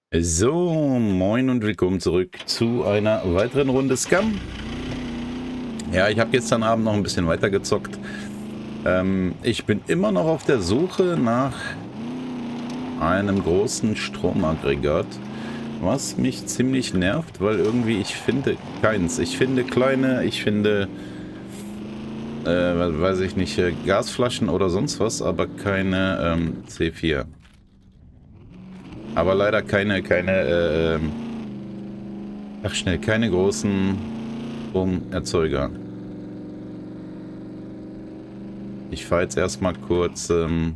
So, moin und willkommen zurück zu einer weiteren Runde Scum. Ja, ich habe gestern Abend noch ein bisschen weiter gezockt. Ich bin immer noch auf der Suche nach einem großen Stromaggregat, was mich ziemlich nervt, weil irgendwie ich finde keins. Ich finde kleine, ich finde, weiß ich nicht, Gasflaschen oder sonst was, aber keine C4. Aber leider keine großen Stromerzeuger. Ich fahre jetzt erstmal kurz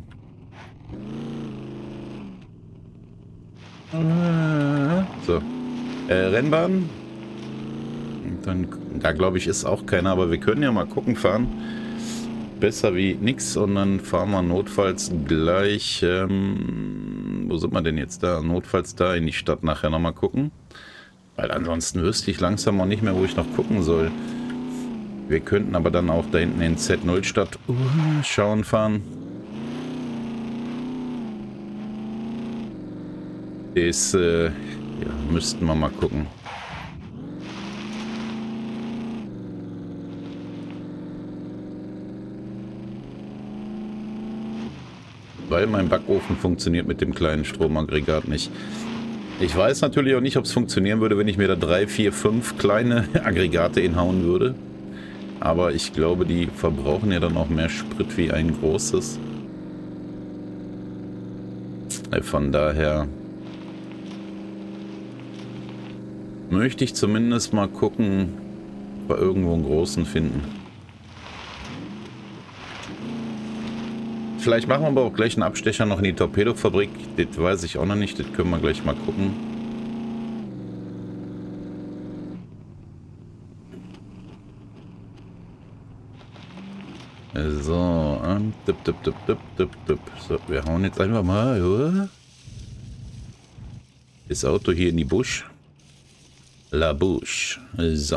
so, Rennbahn. Und dann, da glaube ich ist auch keiner, aber wir können ja mal gucken fahren. Besser wie nix und dann fahren wir notfalls gleich, wo sind wir denn jetzt da? Notfalls da in die Stadt nachher nochmal gucken. Weil ansonsten wüsste ich langsam auch nicht mehr, wo ich noch gucken soll. Wir könnten aber dann auch da hinten in Z0 Stadt schauen fahren. Das ja, müssten wir mal gucken. Weil mein Backofen funktioniert mit dem kleinen Stromaggregat nicht. Ich weiß natürlich auch nicht, ob es funktionieren würde, wenn ich mir da 3, 4, 5 kleine Aggregate hinhauen würde. Aber ich glaube, die verbrauchen ja dann auch mehr Sprit wie ein großes. Von daher möchte ich zumindest mal gucken, ob wir irgendwo einen großen finden. Vielleicht machen wir aber auch gleich einen Abstecher noch in die Torpedofabrik. Das weiß ich auch noch nicht, das können wir gleich mal gucken. So, so, wir hauen jetzt einfach mal das Auto hier in die Busch. La Busch. So.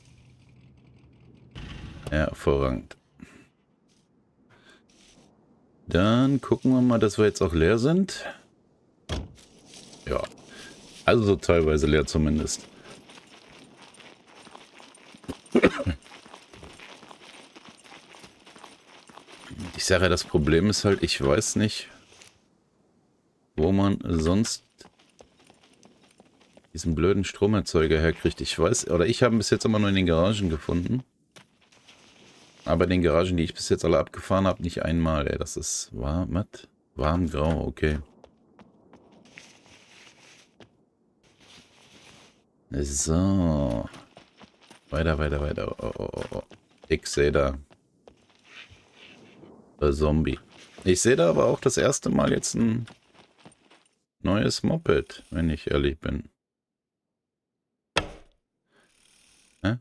Hervorragend. Dann gucken wir mal, dass wir jetzt auch leer sind. Ja. Also so teilweise leer zumindest. Ich sage ja, das Problem ist halt, ich weiß nicht, wo man sonst diesen blöden Stromerzeuger herkriegt. Ich weiß, oder ich habe ihn bis jetzt immer nur in den Garagen gefunden. Aber in den Garagen, die ich bis jetzt alle abgefahren habe, nicht einmal. Ey, das ist warm, warmgrau, okay. So. Weiter. Oh. Ich sehe da ein Zombie. Ich sehe da aber auch das erste Mal jetzt ein neues Moped, wenn ich ehrlich bin. Hä?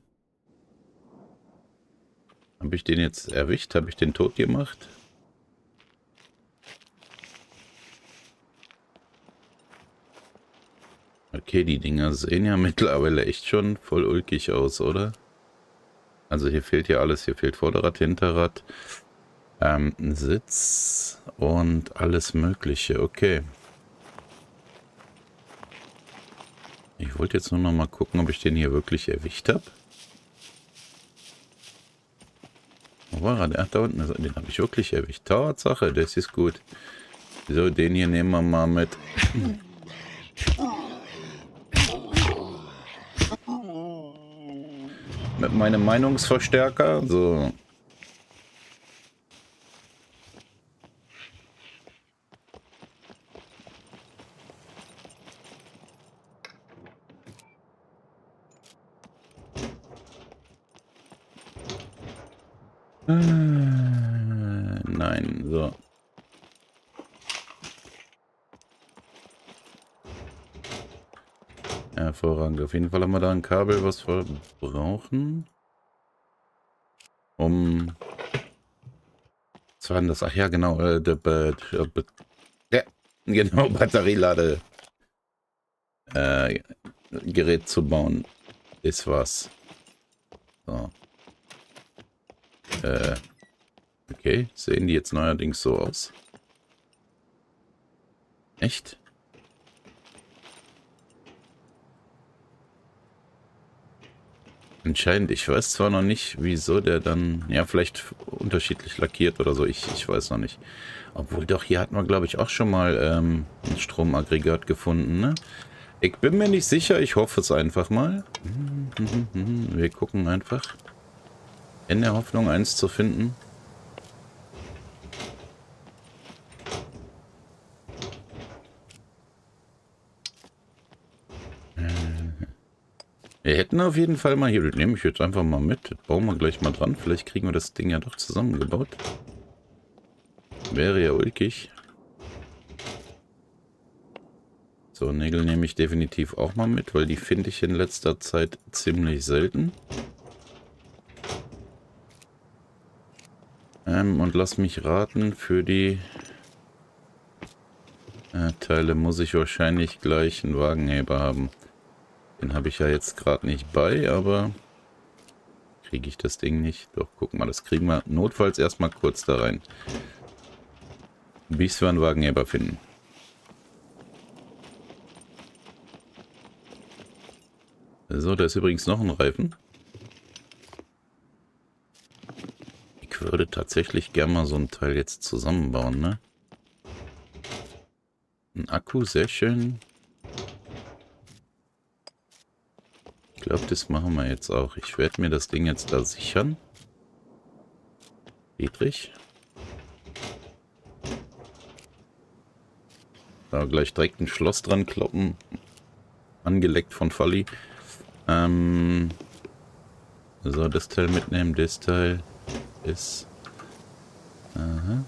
Habe ich den jetzt erwischt? Habe ich den tot gemacht? Okay, die Dinger sehen ja mittlerweile echt schon voll ulkig aus, oder? Also hier fehlt ja alles. Hier fehlt Vorderrad, Hinterrad, Sitz und alles Mögliche. Okay. Ich wollte jetzt nur noch mal gucken, ob ich den hier wirklich erwischt habe. Wo war er? Ach, da unten. Den habe ich wirklich erwischt. Tatsache, das ist gut. So, den hier nehmen wir mal mit. Mit meinem Meinungsverstärker. So. Nein, so. Hervorragend. Auf jeden Fall haben wir da ein Kabel, was wir brauchen. Was war denn das? Ach ja, genau. Ja, genau, Batterielade. Gerät zu bauen. Ist was. So. Okay, sehen die jetzt neuerdings so aus? Echt? Anscheinend, ich weiß zwar noch nicht, wieso der dann, ja, vielleicht unterschiedlich lackiert oder so, ich weiß noch nicht. Obwohl doch, hier hatten wir, glaube ich, auch schon mal ein Stromaggregat gefunden, ne? Ich bin mir nicht sicher, ich hoffe es einfach mal. Wir gucken einfach. In der Hoffnung, eins zu finden. Wir hätten auf jeden Fall mal hier, das nehme ich jetzt einfach mal mit. Das bauen wir gleich mal dran. Vielleicht kriegen wir das Ding ja doch zusammengebaut. Wäre ja ulkig. So, Nägel nehme ich definitiv auch mal mit, weil die finde ich in letzter Zeit ziemlich selten. Und lass mich raten, für die Teile muss ich wahrscheinlich gleich einen Wagenheber haben. Den habe ich ja jetzt gerade nicht bei, aber kriege ich das Ding nicht? Doch, guck mal, das kriegen wir notfalls erstmal kurz da rein. Bis wir einen Wagenheber finden. So, da ist übrigens noch ein Reifen. Ich würde tatsächlich gerne mal so ein Teil jetzt zusammenbauen, ne? Ein Akku, sehr schön. Ich glaube, das machen wir jetzt auch. Ich werde mir das Ding jetzt da sichern. Friedrich. Da gleich direkt ein Schloss dran kloppen. Angeleckt von Falli. So, das Teil mitnehmen. Das Teil ist... Aha.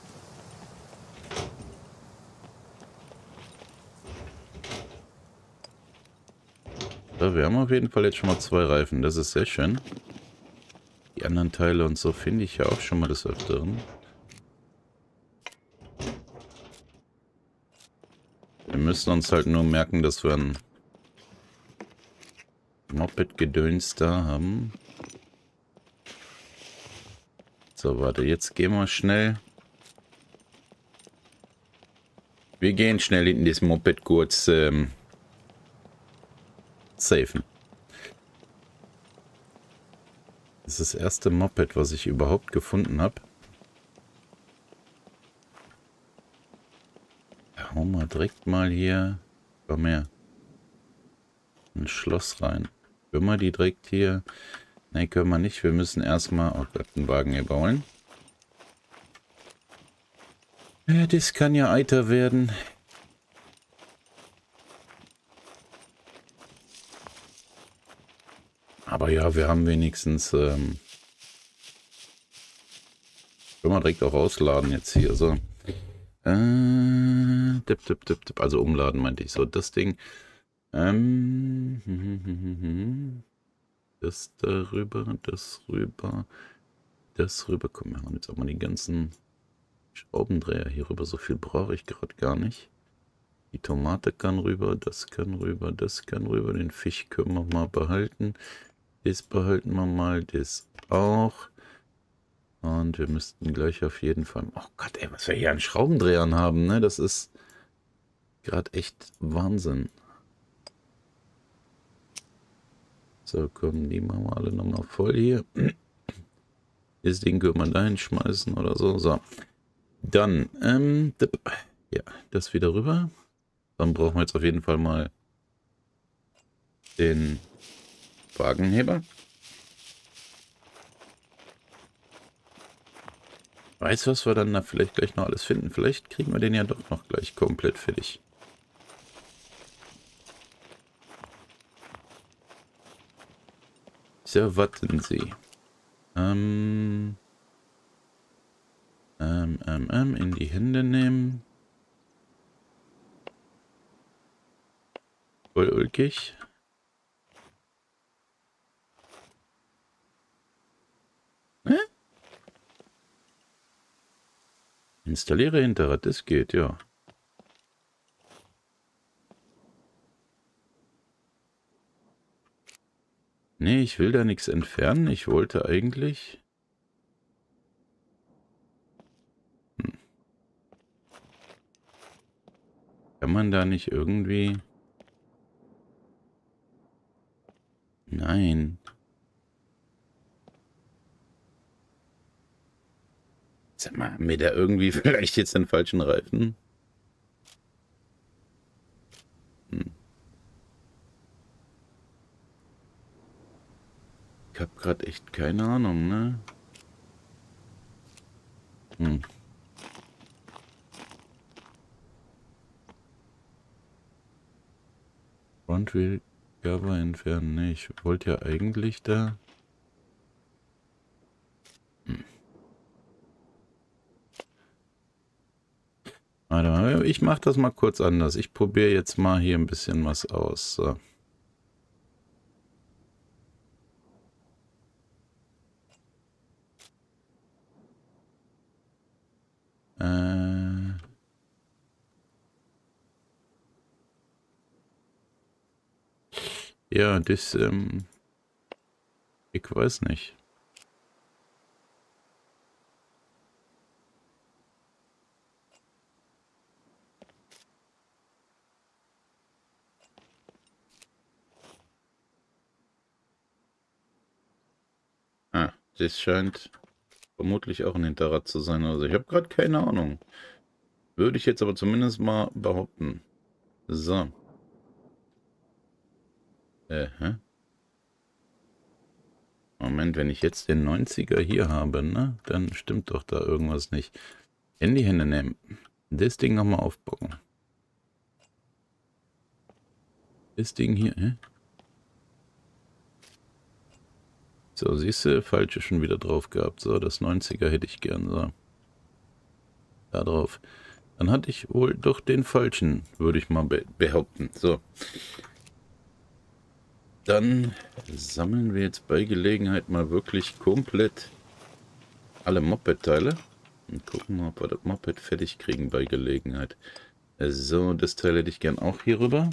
So, wir haben auf jeden Fall jetzt schon mal 2 Reifen. Das ist sehr schön. Die anderen Teile und so finde ich ja auch schon mal des Öfteren. Wir müssen uns halt nur merken, dass wir ein Moped-Gedöns da haben. So, warte, jetzt gehen wir schnell. Wir gehen schnell in das Moped kurz safen. Das ist das erste Moped, was ich überhaupt gefunden habe. Hauen wir direkt mal hier. Komm her. Ein Schloss rein. Können wir die direkt hier? Ne, können wir nicht. Wir müssen erstmal, oh Gott, einen Wagen hier bauen. Ja, das kann ja eiter werden. Aber ja, wir haben wenigstens... können wir direkt auch ausladen jetzt hier. So. Also umladen meinte ich. So, das Ding. Das darüber, das rüber, das rüber. Komm, wir haben jetzt auch mal die ganzen Schraubendreher hier rüber. So viel brauche ich gerade gar nicht. Die Tomate kann rüber, das kann rüber, das kann rüber. Den Fisch können wir mal behalten. Das behalten wir mal, das auch. Und wir müssten gleich auf jeden Fall... Oh Gott, ey, was wir hier an Schraubendrehern haben, ne? Das ist gerade echt Wahnsinn. So, komm, die machen wir alle nochmal voll hier. Das Ding können wir da hinschmeißen oder so. So. Dann, ja, das wieder rüber. Dann brauchen wir jetzt auf jeden Fall mal den Wagenheber. Weißt du, was wir dann da vielleicht gleich noch alles finden? Vielleicht kriegen wir den ja doch noch gleich komplett fertig. So, warten Sie. In die Hände nehmen. Voll ulkig. Installiere Hinterrad, das geht, ja. Nee, ich will da nichts entfernen. Ich wollte eigentlich... Kann man da nicht irgendwie... Nein. Sag mal, haben wir da irgendwie vielleicht jetzt den falschen Reifen? Hm. Ich habe gerade echt keine Ahnung, ne? Hm. Front Wheel Cover entfernen. Ne, ich wollte ja eigentlich da... Hm. Warte mal, ich mache das mal kurz anders. Ich probiere jetzt mal hier ein bisschen was aus. So. Ja, das, ich weiß nicht. Ah, das scheint vermutlich auch ein Hinterrad zu sein. Also ich habe gerade keine Ahnung. Würde ich jetzt aber zumindest mal behaupten. So. Hä? Moment, wenn ich jetzt den 90er hier habe, ne? Dann stimmt doch da irgendwas nicht. In die Hände nehmen. Das Ding nochmal aufbauen. Das Ding hier, hä? So, siehst du, falsche schon wieder drauf gehabt. So, das 90er hätte ich gern. So. Da drauf. Dann hatte ich wohl doch den falschen, würde ich mal behaupten. So. Dann sammeln wir jetzt bei Gelegenheit mal wirklich komplett alle Moped-Teile. Und gucken mal, ob wir das Moped fertig kriegen bei Gelegenheit. So, das Teil hätte ich gern auch hier rüber.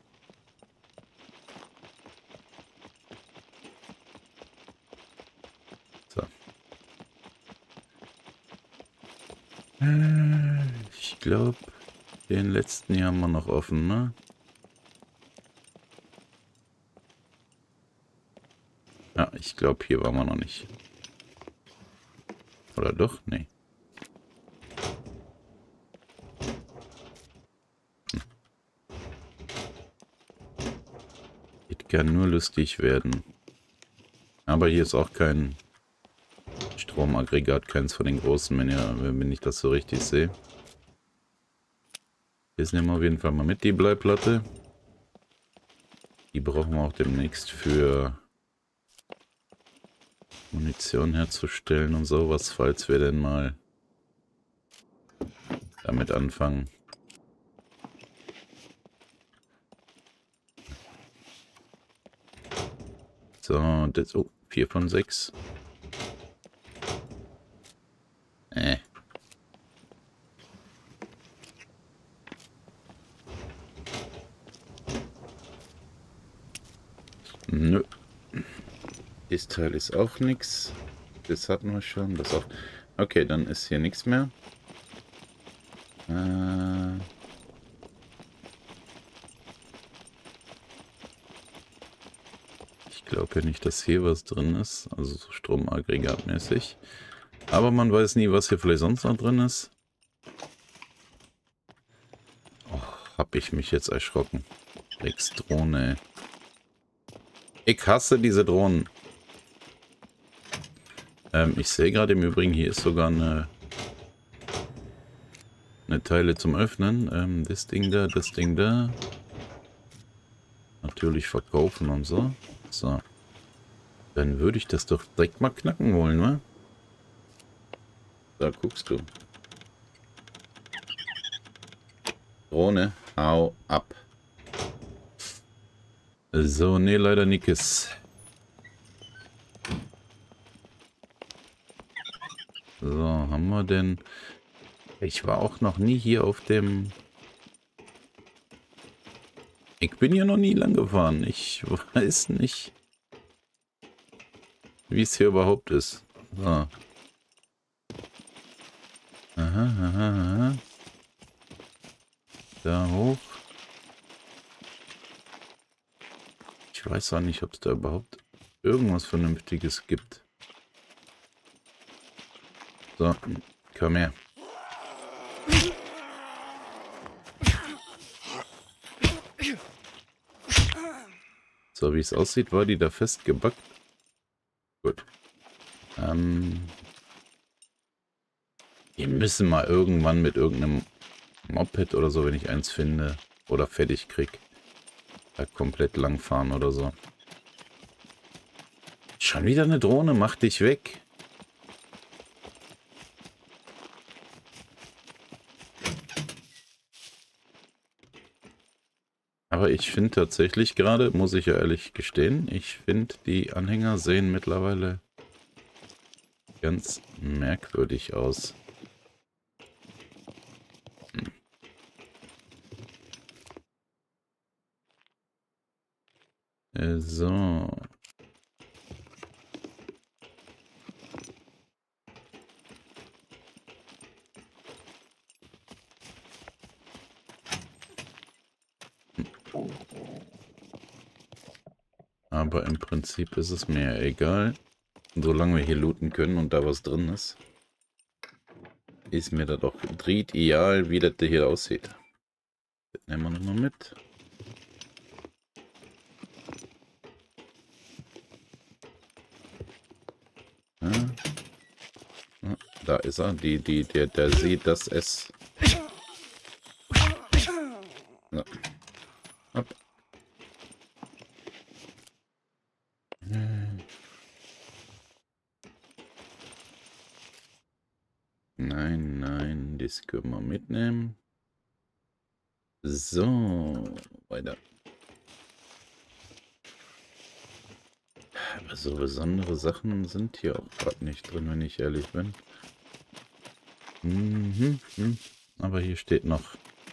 So. Ich glaube, den letzten hier haben wir noch offen, ne? Ja, ich glaube, hier waren wir noch nicht. Oder doch? Nee. Das kann nur lustig werden. Aber hier ist auch kein Stromaggregat, keins von den großen, wenn ich das so richtig sehe. Das nehmen wir auf jeden Fall mal mit, die Bleiplatte. Die brauchen wir auch demnächst für Munition herzustellen und sowas, falls wir denn mal damit anfangen. So, das, oh, 4 von 6. Nö. Das Teil ist auch nichts. Das hatten wir schon. Das auch. Okay, dann ist hier nichts mehr. Ich glaube ja nicht, dass hier was drin ist. Also so Stromaggregatmäßig. Aber man weiß nie, was hier vielleicht sonst noch drin ist. Oh, hab ich mich jetzt erschrocken. Drecksdrohne. Ich hasse diese Drohnen. Ich sehe gerade im Übrigen, hier ist sogar eine Teile zum Öffnen. Das Ding da, das Ding da. Natürlich verkaufen und so. So. Dann würde ich das doch direkt mal knacken wollen, wa? Da guckst du. Drohne, hau ab. So, nee, leider nichts. So, haben wir denn... Ich war auch noch nie hier auf dem... Ich bin hier noch nie lang gefahren. Ich weiß nicht, wie es hier überhaupt ist. So. Aha, aha, aha. Da hoch. Ich weiß auch nicht, ob es da überhaupt irgendwas Vernünftiges gibt. So, Komm her. So wie es aussieht, war die da festgebackt. Gut. Die müssen mal irgendwann mit irgendeinem Moped oder so, wenn ich eins finde oder fertig krieg, da komplett langfahren oder so. Schon wieder eine Drohne, mach dich weg. Aber ich finde tatsächlich gerade, muss ich ja ehrlich gestehen, ich finde die Anhänger sehen mittlerweile ganz merkwürdig aus. So. Aber im Prinzip ist es mir egal. Solange wir hier looten können und da was drin ist, ist mir das doch ideal, wie das hier aussieht. Das nehmen wir nochmal mit. Ja. Ja, da ist er. Der sieht, dass es... Ja. Hopp. Nein, nein, das können wir mitnehmen. So, weiter. Aber so besondere Sachen sind hier auch gerade nicht drin, wenn ich ehrlich bin. Aber hier steht noch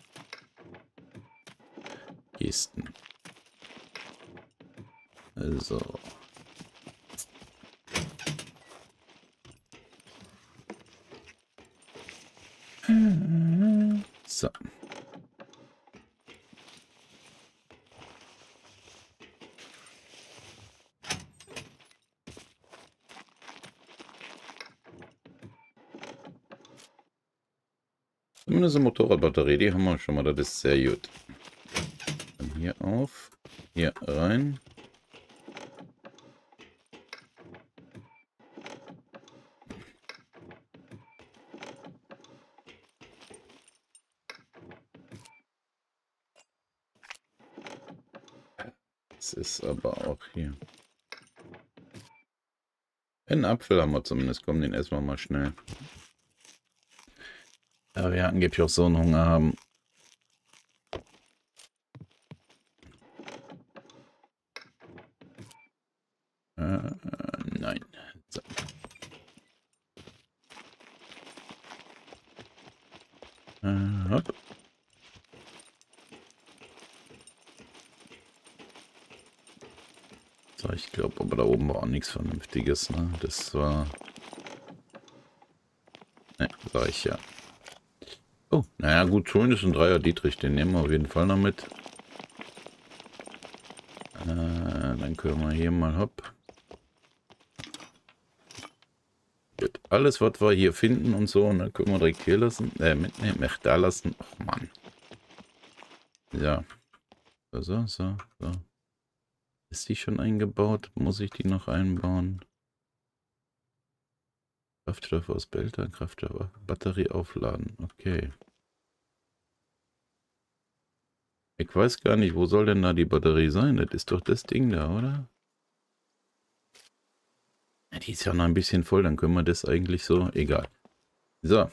Kisten. Also. So. Zumindest eine Motorradbatterie, die haben wir schon mal, das ist sehr gut. Dann hier auf, hier rein. Das ist aber auch hier. Einen Apfel haben wir zumindest, komm, den essen wir mal schnell. Ja, wir angeblich auch so einen Hunger haben. Nein. So. Hopp. So, ich glaube, aber da oben war auch nichts Vernünftiges, ne? Das war... Ne, sag ich ja. Oh, naja gut, schon ist ein Dreier Dietrich, den nehmen wir auf jeden Fall noch mit. Dann können wir hier mal, hopp. Gut. Alles, was wir hier finden und so, ne, können wir direkt hier lassen. Mitnehmen, da lassen. Ach Mann. Ja. So. Ist die schon eingebaut? Muss ich die noch einbauen? Kraftstoff aus Behälter, Kraftstoff, Batterie aufladen. Okay. Ich weiß gar nicht, wo soll denn da die Batterie sein? Das ist doch das Ding da, oder? Ja, die ist ja noch ein bisschen voll, dann können wir das eigentlich so... Egal. So.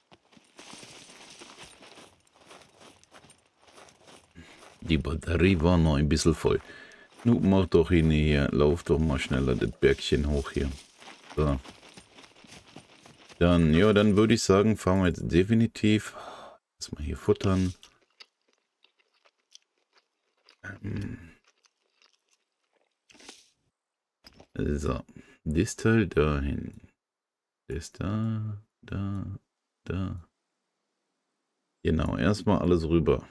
Die Batterie war noch ein bisschen voll. Nun, mach doch hin hier. Lauf doch mal schneller das Bergchen hoch hier. So. Dann, ja, dann würde ich sagen, fahren wir jetzt definitiv. Erstmal hier futtern. So. Das Teil dahin. Das da. Genau, erstmal alles rüber.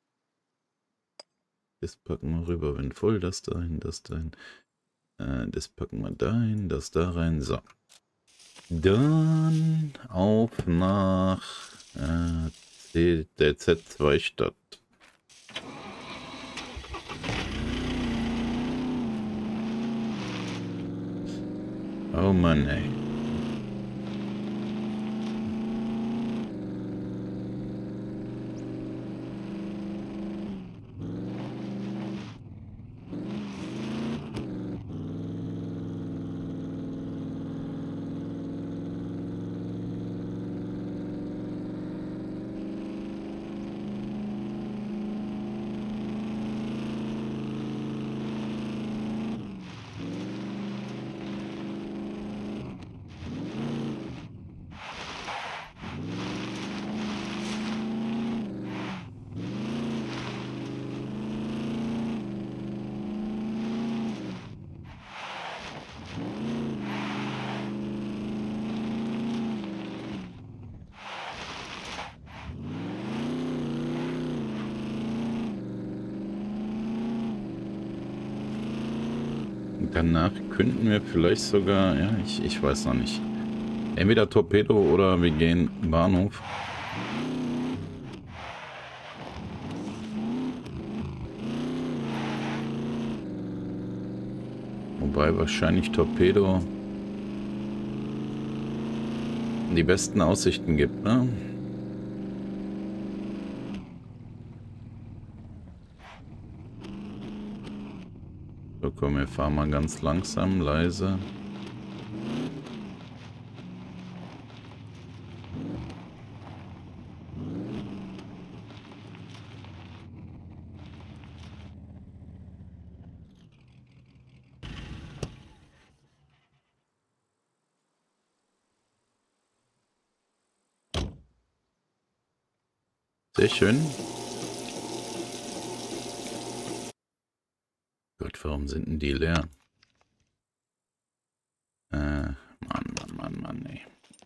Das packen wir rüber, wenn voll, das dahin. Das packen wir dahin, das da rein. So. Dann auf nach der Z2-Stadt. Oh Mann, ey. Danach könnten wir vielleicht sogar, ja, ich weiß noch nicht. Entweder Torpedo oder wir gehen Bahnhof. Wobei wahrscheinlich Torpedo die besten Aussichten gibt, ne? So, komm, wir fahren mal ganz langsam, leise. Sehr schön. Gott, warum sind denn die leer? Mann, ey.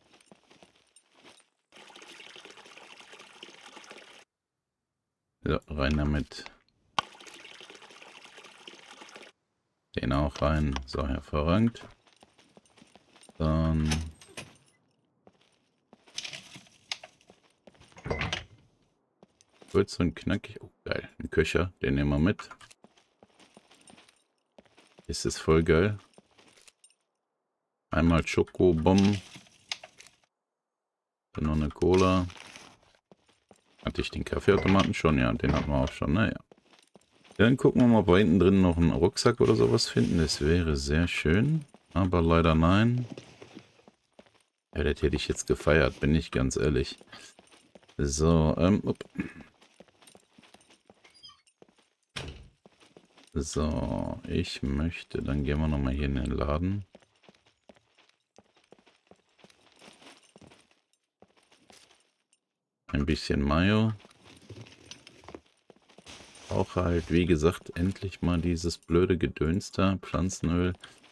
So, rein damit. Den auch rein. So, hervorragend. Dann... kurz und knackig. Oh, geil. Ein Köcher, den nehmen wir mit. Ist es voll geil. Einmal Schokobomben. Dann noch eine Cola. Hatte ich den Kaffeeautomaten schon? Ja, den hatten wir auch schon. Naja. Dann gucken wir mal, ob wir hinten drin noch einen Rucksack oder sowas finden. Das wäre sehr schön. Aber leider nein. Ja, das hätte ich jetzt gefeiert, bin ich ganz ehrlich. So, so, ich möchte, dann gehen wir nochmal hier in den Laden. Ein bisschen Mayo. Auch halt, wie gesagt, endlich mal dieses blöde Gedöns da, Pflanzenöl.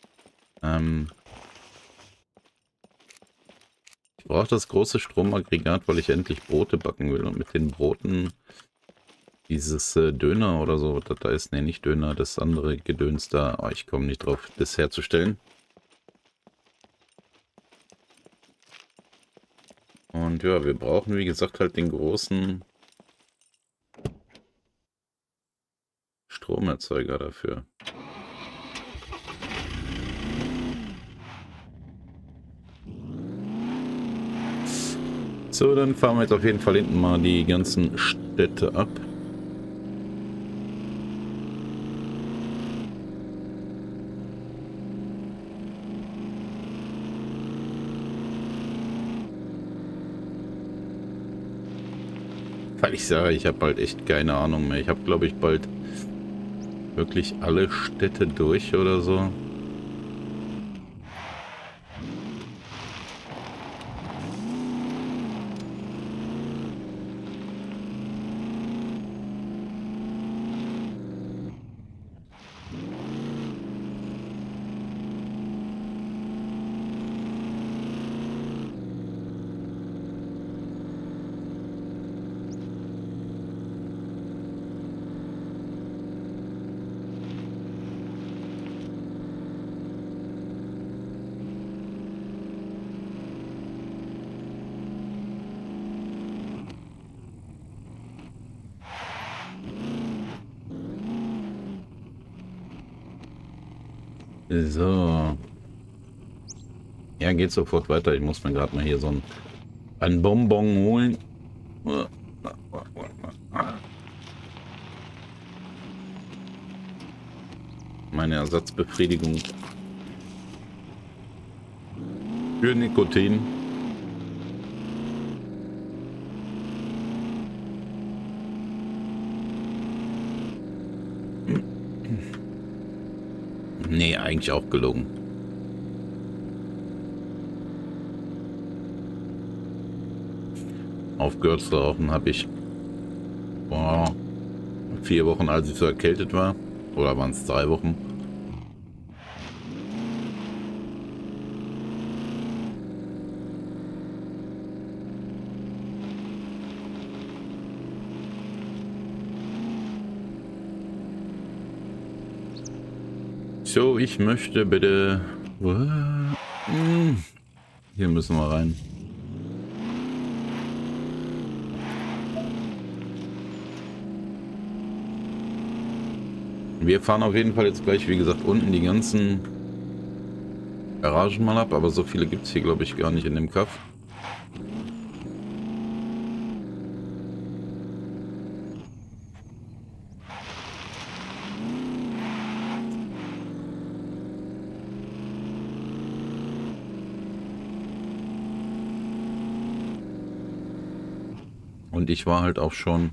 Ich brauche das große Stromaggregat, weil ich endlich Brote backen will. Und mit den Broten dieses Döner oder so, das da ist, ne, nicht Döner, das andere Gedöns da. Oh, ich komme nicht drauf, das herzustellen. Und ja, wir brauchen, wie gesagt, halt den großen Stromerzeuger dafür. So, dann fahren wir jetzt auf jeden Fall hinten mal die ganzen Städte ab. Weil ich sage, ich habe bald echt keine Ahnung mehr. Ich habe, glaube ich, bald wirklich alle Städte durch oder so. So. Ja, geht sofort weiter. Ich muss mir gerade mal hier so ein Bonbon holen. Meine Ersatzbefriedigung für Nikotin. Nee, eigentlich auch gelogen. Aufgehört zu rauchen habe ich vor 4 Wochen, als ich so erkältet war. Oder waren es 3 Wochen? So, ich möchte bitte... Hier müssen wir rein. Wir fahren auf jeden Fall jetzt gleich, wie gesagt, unten die ganzen Garagen mal ab, aber so viele gibt es hier, glaube ich, gar nicht in dem Kaff. Und ich war halt auch schon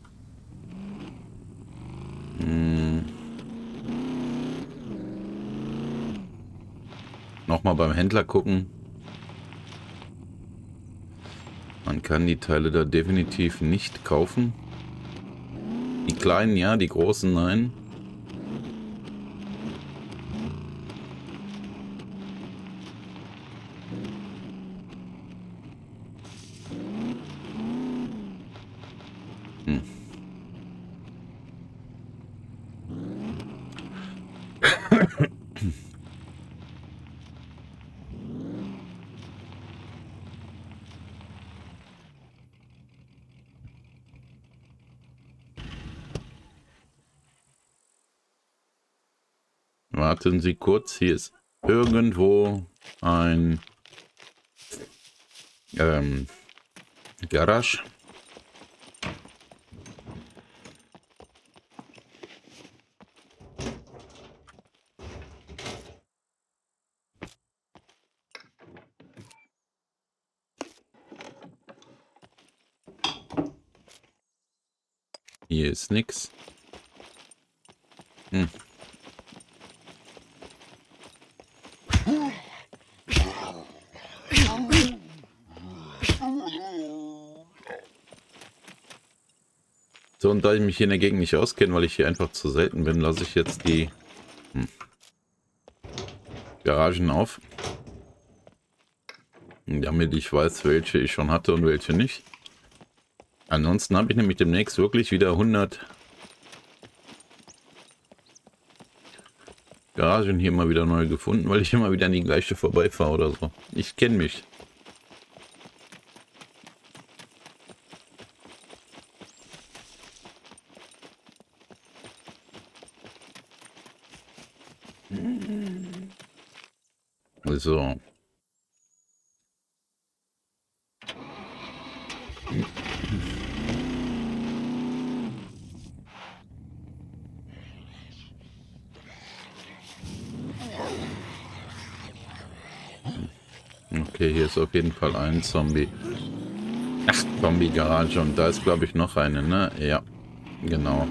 nochmal beim Händler gucken. Man kann die Teile da definitiv nicht kaufen. Die kleinen ja, die großen nein. Warten Sie kurz, hier ist irgendwo ein Garage. Hier ist nix. So, und da ich mich hier in der Gegend nicht auskenne, weil ich hier einfach zu selten bin, lasse ich jetzt die Garagen auf. Damit ich weiß, welche ich schon hatte und welche nicht. Ansonsten habe ich nämlich demnächst wirklich wieder 100 Garagen hier mal wieder neu gefunden, weil ich immer wieder an die gleiche vorbeifahre oder so. Ich kenne mich. So. Okay, hier ist auf jeden Fall ein Zombie. Ach, Zombie-Garage. Und da ist, glaube ich, noch eine, ne? Ja, genau.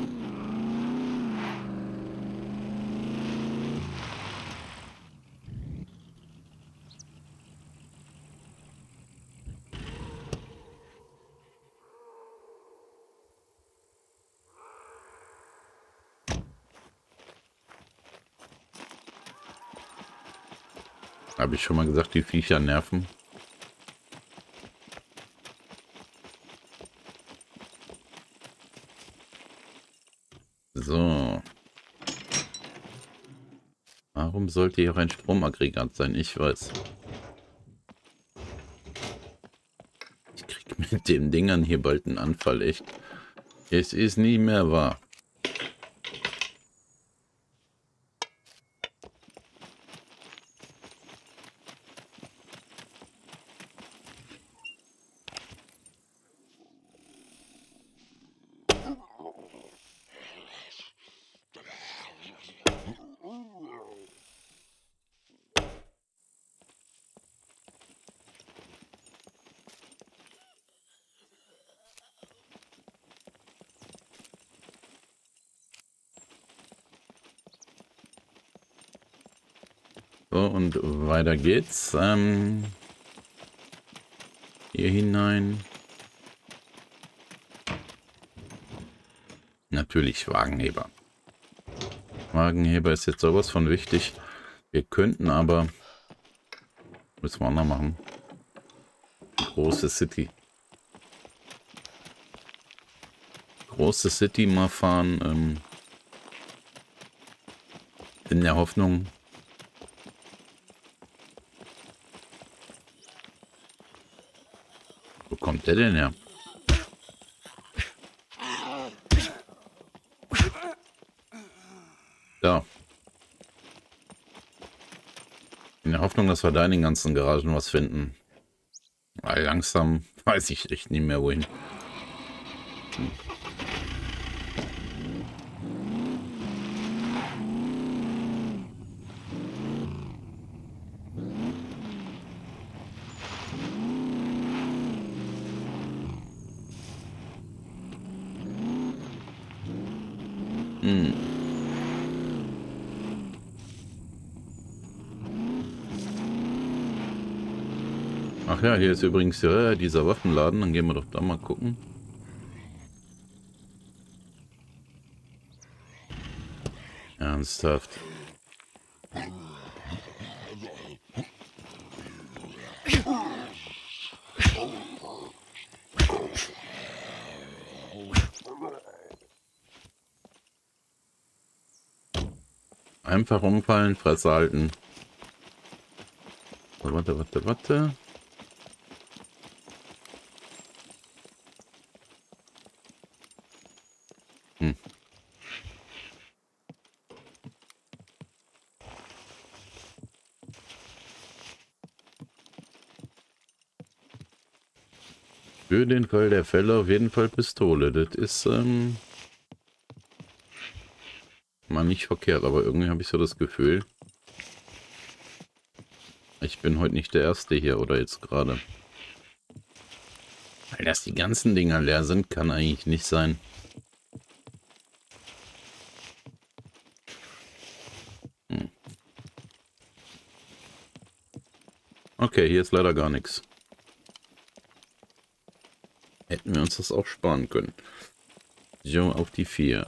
Habe ich schon mal gesagt, die Viecher nerven. So. Warum sollte hier auch ein Stromaggregat sein? Ich weiß. Ich krieg mit den Dingern hier bald einen Anfall, echt. Es ist nie mehr wahr. So, und weiter geht's. Hier hinein. Natürlich Wagenheber. Wagenheber ist jetzt sowas von wichtig. Wir könnten aber... Müssen wir auch noch machen. Große City. Große City mal fahren. In der Hoffnung... Wo kommt der denn her? Da. In der Hoffnung, dass wir da in den ganzen Garagen was finden. Weil langsam weiß ich echt nicht mehr wohin. Ach ja, hier ist übrigens dieser Waffenladen. Dann gehen wir doch da mal gucken. Ernsthaft. Einfach umfallen, Fresse halten. Warte. Für den Fall der Fälle auf jeden Fall Pistole. Das ist mal nicht verkehrt, aber irgendwie habe ich so das Gefühl, ich bin heute nicht der Erste hier oder jetzt gerade. Weil dass die ganzen Dinger leer sind, kann eigentlich nicht sein. Okay, hier ist leider gar nichts. Hätten wir uns das auch sparen können. So, auf die 4.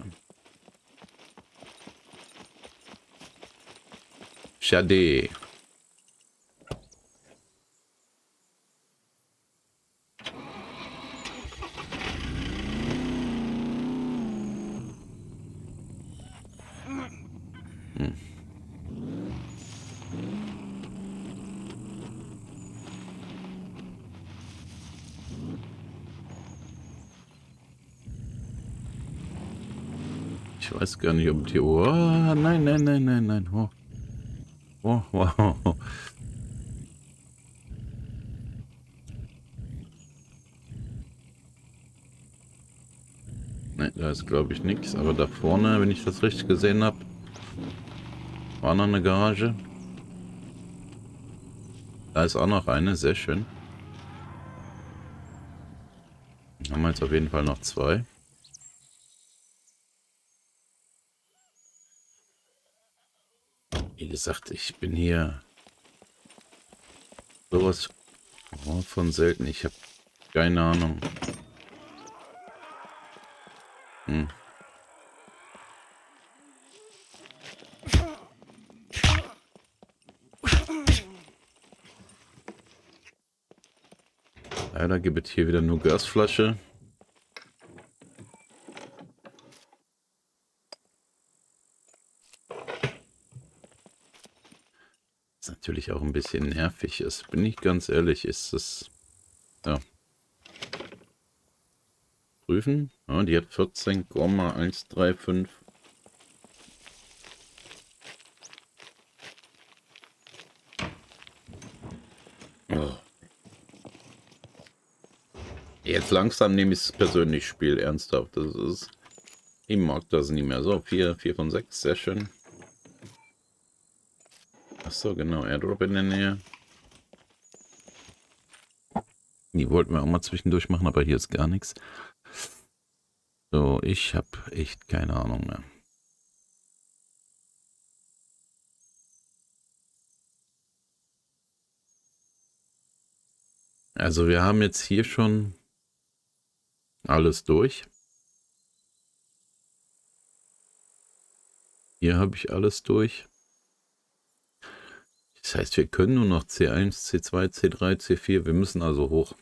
Schade. Ich weiß gar nicht, ob die... Oh, nein. Oh, wow. Ne, da ist glaube ich nichts. Aber da vorne, wenn ich das richtig gesehen habe, war noch eine Garage. Da ist auch noch eine, sehr schön. Dann haben wir jetzt auf jeden Fall noch 2. Wie gesagt, ich bin hier sowas von selten. Ich habe keine Ahnung. Leider gibt es hier wieder nur Gasflasche. Was natürlich auch ein bisschen nervig ist. Bin ich ganz ehrlich, ist es... Ja. Prüfen. Ja, die hat 14,135. Oh. Jetzt langsam nehme ich es persönlich Spiel ernsthaft. Das ist... Ich mag das nicht mehr. So, 4 von 6. Sehr schön. Achso, genau. Airdrop in der Nähe. Die wollten wir auch mal zwischendurch machen, aber hier ist gar nichts. So, ich habe echt keine Ahnung mehr. Also wir haben jetzt hier schon alles durch. Hier habe ich alles durch. Das heißt, wir können nur noch C1, C2, C3, C4. Wir müssen also hoch.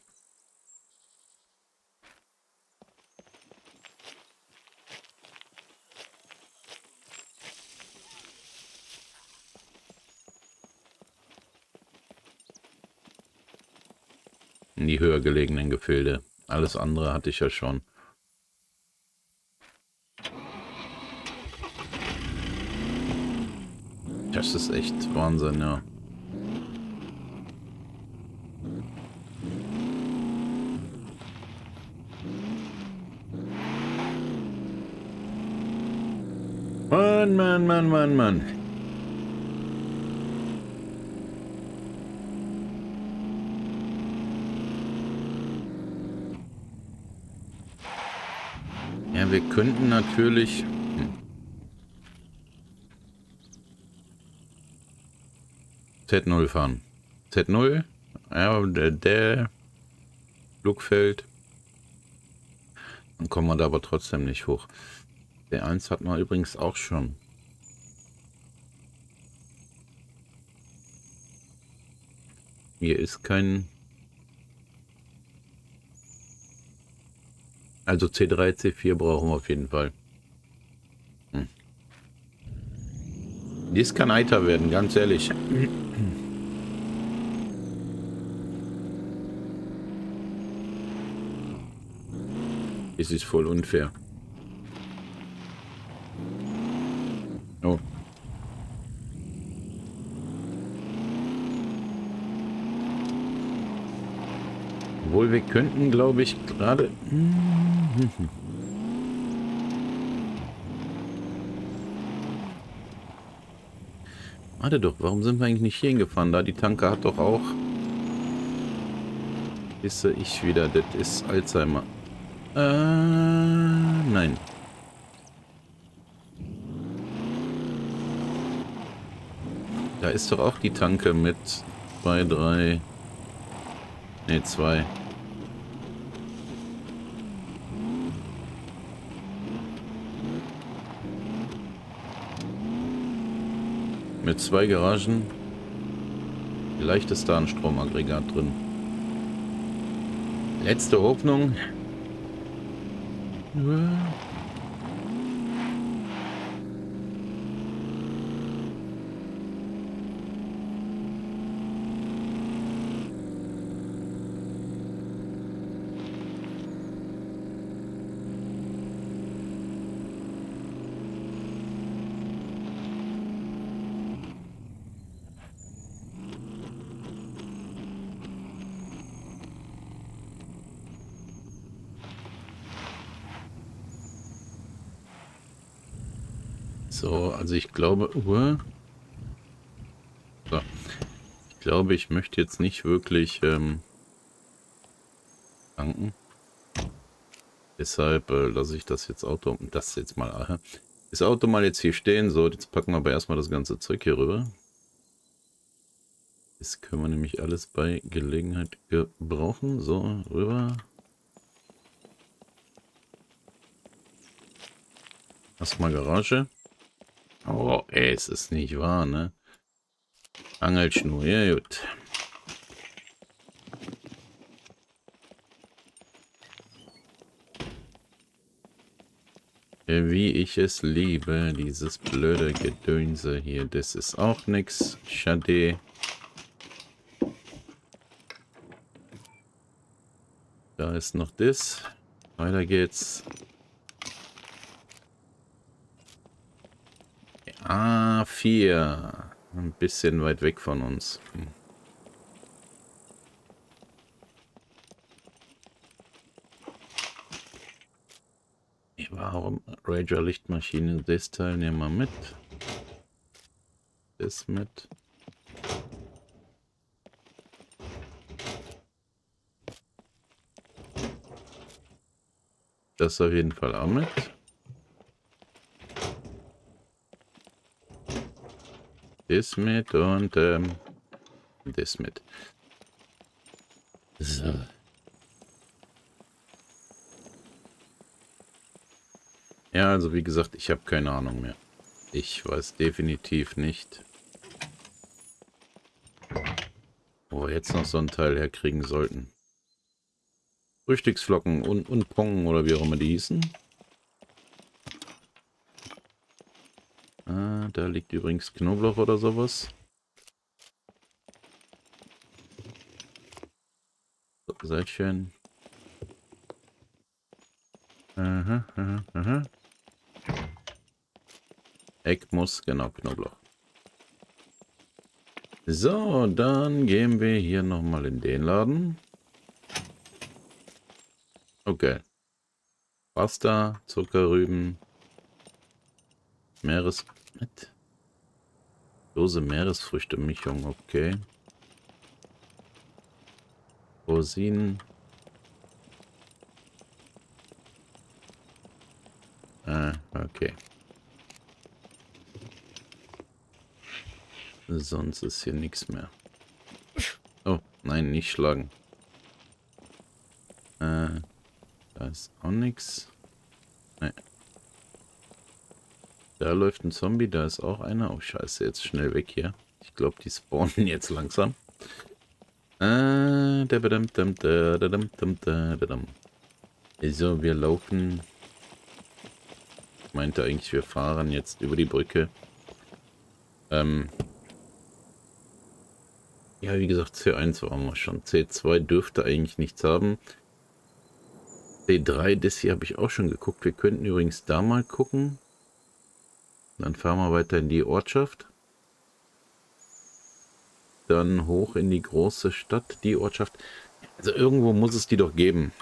In die höher gelegenen Gefilde. Alles andere hatte ich ja schon. Das ist echt Wahnsinn, ja. Mann, Mann, Mann, Mann, Mann. Ja, wir könnten natürlich... Z0 fahren. Z0? Ja, der Flugfeld. Dann kommen wir da aber trotzdem nicht hoch. Der 1 hat man übrigens auch schon. Hier ist kein... Also C3, C4 brauchen wir auf jeden Fall. Dies kann heiter werden, ganz ehrlich. Es ist voll unfair. Oh. Obwohl wir könnten, glaube ich, gerade... Warte doch, warum sind wir eigentlich nicht hier hingefahren? Da die Tanke hat doch auch... Ist ich wieder, das ist Alzheimer. Nein. Da ist doch auch die Tanke mit 2, 3... Ne, 2. Mit 2 Garagen. Vielleicht ist da ein Stromaggregat drin. Letzte Hoffnung. So, also ich glaube, so. Ich glaube, ich möchte jetzt nicht wirklich tanken. Deshalb lasse ich das jetzt das Auto mal jetzt hier stehen. So, jetzt packen wir aber erstmal das ganze Zeug hier rüber. Das können wir nämlich alles bei Gelegenheit gebrauchen. So, rüber. Erstmal Garage. Oh, ey, es ist nicht wahr, ne? Angelschnur, ja gut. Wie ich es liebe, dieses blöde Gedönse hier. Das ist auch nix. Schade. Da ist noch das. Weiter geht's. A4. Ein bisschen weit weg von uns. Warum Ranger Lichtmaschine? Das Teil nehmen wir mit. Das mit. Das auf jeden Fall auch mit. Das mit und das mit. So. Ja, also wie gesagt, ich habe keine Ahnung mehr. Ich weiß definitiv nicht, wo wir jetzt noch so einen Teil herkriegen sollten. Frühstücksflocken und Pong oder wie auch immer die hießen. Ah, da liegt übrigens Knoblauch oder sowas. So, sehr schön. Aha, aha, aha. Eck muss, genau, Knoblauch. So, dann gehen wir hier nochmal in den Laden. Okay. Pasta, Zuckerrüben, mit Dose Meeresfrüchte-Mischung, okay. Rosinen. Okay. Sonst ist hier nichts mehr. Oh, nein, nicht schlagen. Da ist auch nichts. Nee. Da läuft ein Zombie, da ist auch einer. Oh, scheiße, jetzt schnell weg hier. Ich glaube, die spawnen jetzt langsam. So, wir laufen. Ich meinte eigentlich, wir fahren jetzt über die Brücke. Ja, wie gesagt, C1 waren wir schon. C2 dürfte eigentlich nichts haben. C3, das hier habe ich auch schon geguckt. Wir könnten übrigens da mal gucken. Dann fahren wir weiter in die Ortschaft. Dann hoch in die große Stadt, die Ortschaft. Also irgendwo muss es die doch geben.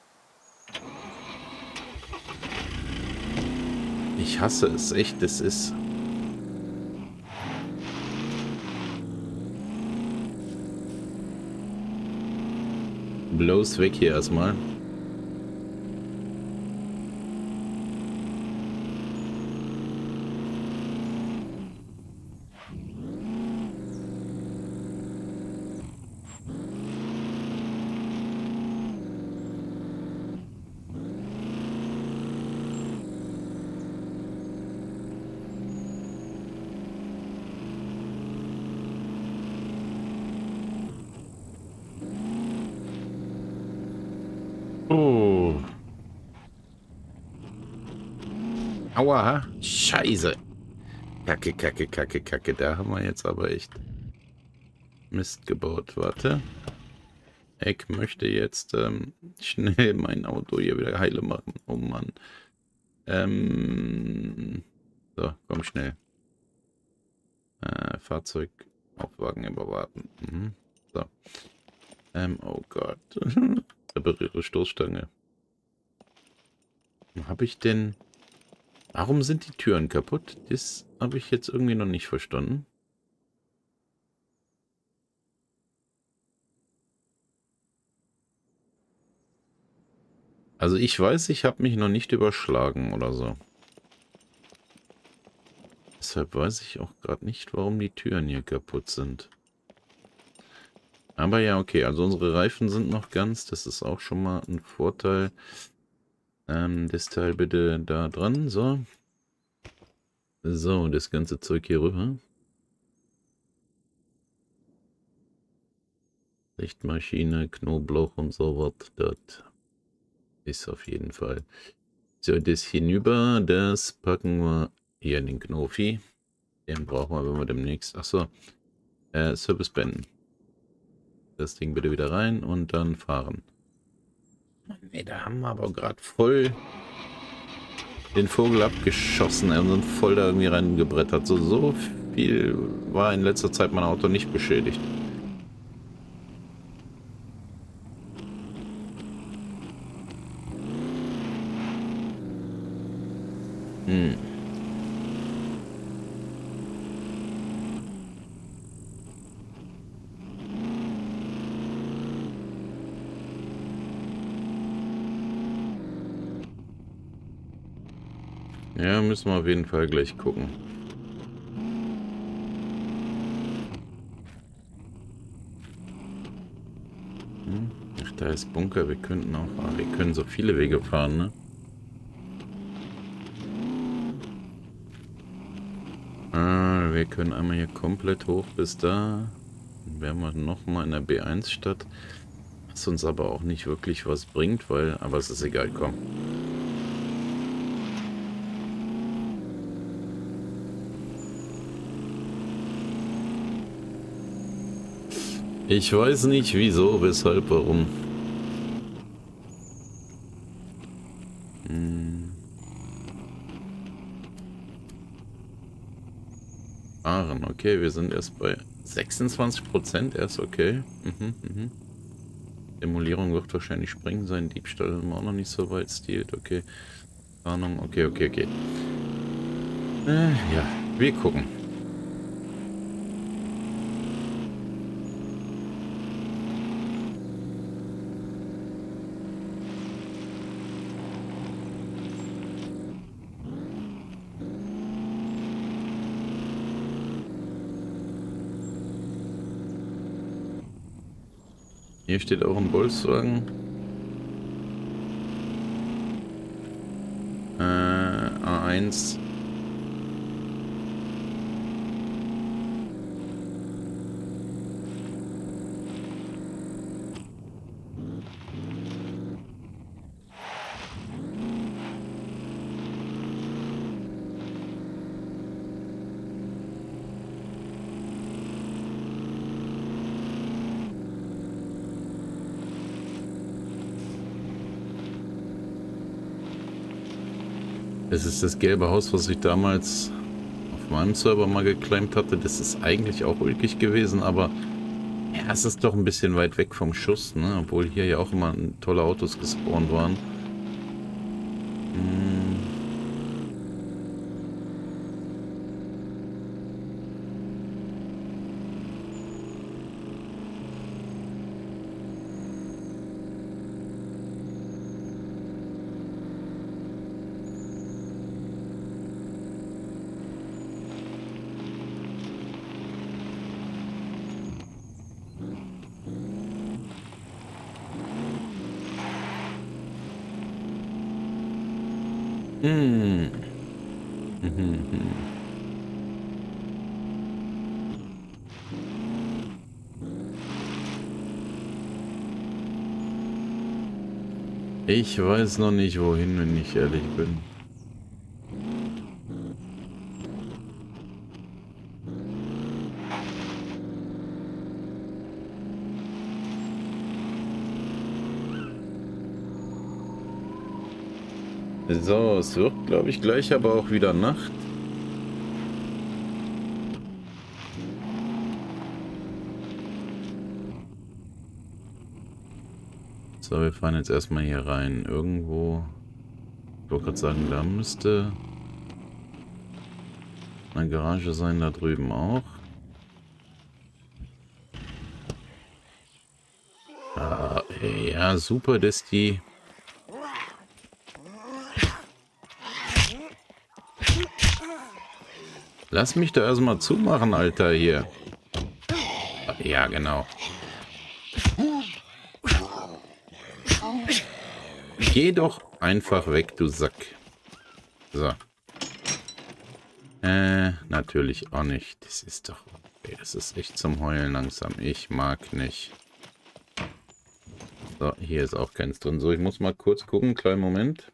Ich hasse es echt, das ist... Bloß weg hier erstmal. Oh. Aua, Scheiße. Kacke, Kacke, Kacke, Kacke. Da haben wir jetzt aber echt Mist gebaut. Warte. Eck möchte jetzt schnell mein Auto hier wieder heile machen. Oh Mann. So, komm schnell. Fahrzeug aufwagen, überwarten. Mhm. So. Oh Gott. Repariere Stoßstange. Habe ich denn... Warum sind die Türen kaputt? Das habe ich jetzt irgendwie noch nicht verstanden. Also ich weiß, ich habe mich noch nicht überschlagen oder so. Deshalb weiß ich auch gerade nicht, warum die Türen hier kaputt sind. Aber ja, okay, also unsere Reifen sind noch ganz. Das ist auch schon mal ein Vorteil. Das Teil bitte da dran. So. So, das ganze Zeug hier rüber. Lichtmaschine, Knoblauch und so was. Das ist auf jeden Fall. So, das hinüber, das packen wir hier in den Knofi. Den brauchen wir, wenn wir demnächst... Achso. Service beenden. Das Ding bitte wieder rein und dann fahren. Ne, da haben wir aber gerade voll den Vogel abgeschossen. Wir sind voll da irgendwie reingebrettert. So viel war in letzter Zeit mein Auto nicht beschädigt. Ja, müssen wir auf jeden Fall gleich gucken. Da ist Bunker, wir könnten auch... wir können so viele Wege fahren, ne? Wir können einmal hier komplett hoch bis da. Dann wären wir nochmal in der B1-Stadt. Was uns aber auch nicht wirklich was bringt, weil... Aber es ist egal, komm. Ich weiß nicht, wieso, weshalb, warum. Fahren, okay, wir sind erst bei 26% erst, okay. Demolierung wird wahrscheinlich springen sein, Diebstahl haben wir auch noch nicht so weit stilt, okay. Warnung, okay. Ja, wir gucken. Hier steht auch ein Volkswagen. A1. Das ist das gelbe Haus, was ich damals auf meinem Server mal geclaimt hatte. Das ist eigentlich auch ulkig gewesen, aber ja, es ist doch ein bisschen weit weg vom Schuss, ne? Obwohl hier ja auch immer tolle Autos gespawnt waren. Ich weiß noch nicht wohin, wenn ich ehrlich bin. So, es wird, glaube ich, gleich aber auch wieder Nacht. So, wir fahren jetzt erstmal hier rein. Irgendwo, ich wollte gerade sagen, da müsste eine Garage sein, da drüben auch. Ja, super, dass die... Lass mich da erstmal zumachen, Alter, hier. Ja, genau. Geh doch einfach weg, du Sack. So. Natürlich auch nicht. Das ist doch... Okay, das ist echt zum Heulen langsam. Ich mag nicht. So, hier ist auch keins drin. So, ich muss mal kurz gucken. Kleinen Moment.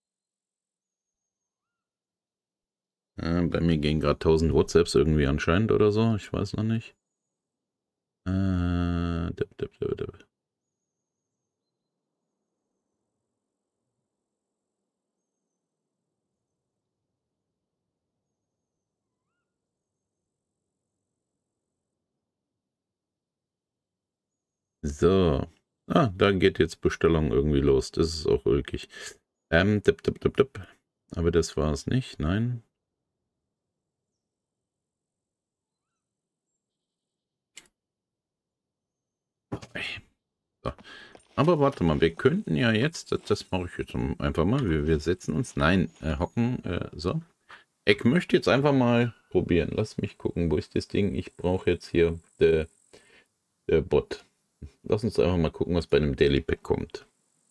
Bei mir gehen gerade 1000 WhatsApps irgendwie anscheinend oder so. Ich weiß noch nicht. So. Ah, da geht jetzt Bestellung irgendwie los. Das ist auch ulkig. Aber das war es nicht. Nein. So. Aber warte mal, wir könnten ja jetzt, das mache ich jetzt einfach mal, wir setzen uns, nein, hocken, so. Ich möchte jetzt einfach mal probieren. Lass mich gucken, wo ist das Ding? Ich brauche jetzt hier der Bot. Lass uns einfach mal gucken, was bei einem Daily Pack kommt.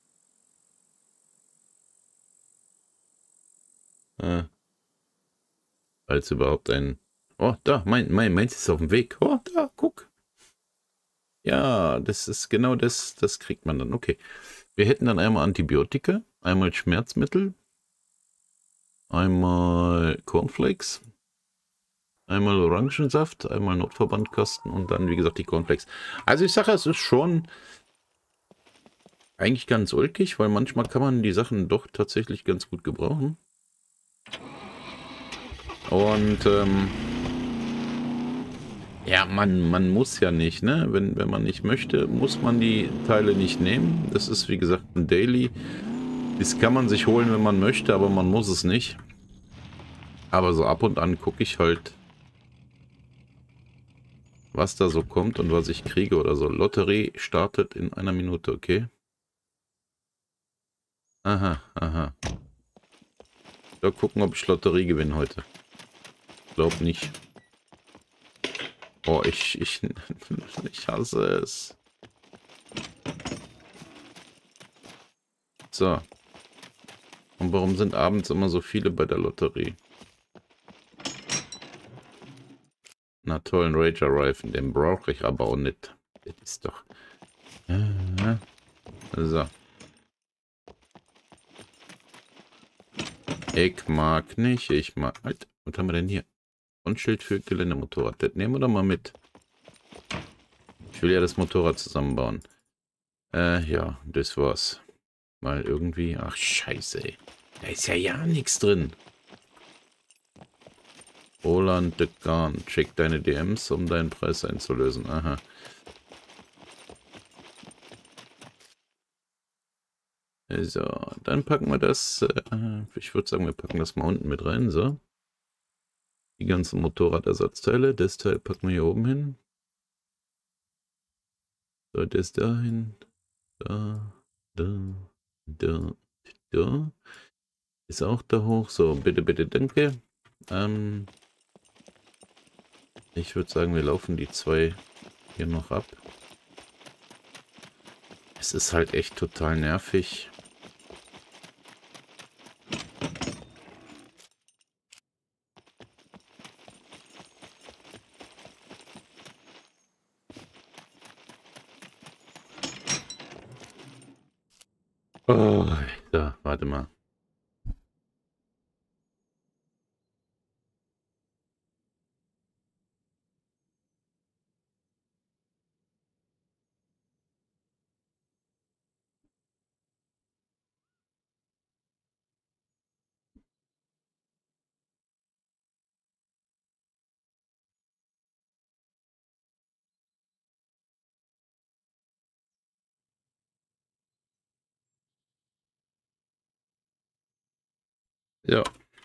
Als überhaupt ein... Oh, da, meins ist auf dem Weg. Oh, da, guck. Ja, das ist genau das kriegt man dann. Okay. Wir hätten dann einmal Antibiotika, einmal Schmerzmittel, einmal Cornflakes, einmal Orangensaft, einmal Notverbandkasten und dann, wie gesagt, die Cornflakes. Also ich sage, es ist schon eigentlich ganz ulkig, weil manchmal kann man die Sachen doch tatsächlich ganz gut gebrauchen. Und ja, man muss ja nicht, ne? Wenn man nicht möchte, muss man die Teile nicht nehmen. Das ist, wie gesagt, ein Daily. Das kann man sich holen, wenn man möchte, aber man muss es nicht. Aber so ab und an gucke ich halt, was da so kommt und was ich kriege oder so. Lotterie startet in 1 Minute, okay. Aha, aha. So, gucken, ob ich Lotterie gewinne heute. Glaub nicht. Oh, ich hasse es. So. Und warum sind abends immer so viele bei der Lotterie? Na toll, ein Rager-Reifen, den brauche ich aber auch nicht. Das ist doch... So. Ich mag nicht, ich mag... Halt, was haben wir denn hier? Schild für Geländemotorrad. Das nehmen wir doch mal mit. Ich will ja das Motorrad zusammenbauen. Ja, das war's. Mal irgendwie... Ach, scheiße, ey. Da ist ja nichts drin. Roland de Garn. Check deine DMs, um deinen Preis einzulösen. Aha. So, dann packen wir das... ich würde sagen, wir packen das mal unten mit rein, so. Die ganzen Motorradersatzteile. Das Teil packen wir hier oben hin. So, das dahin. Da. Ist auch da hoch. So, bitte, bitte, danke. Ich würde sagen, wir laufen die 2 hier noch ab. Es ist halt echt total nervig. Oh, da, warte mal. Ja.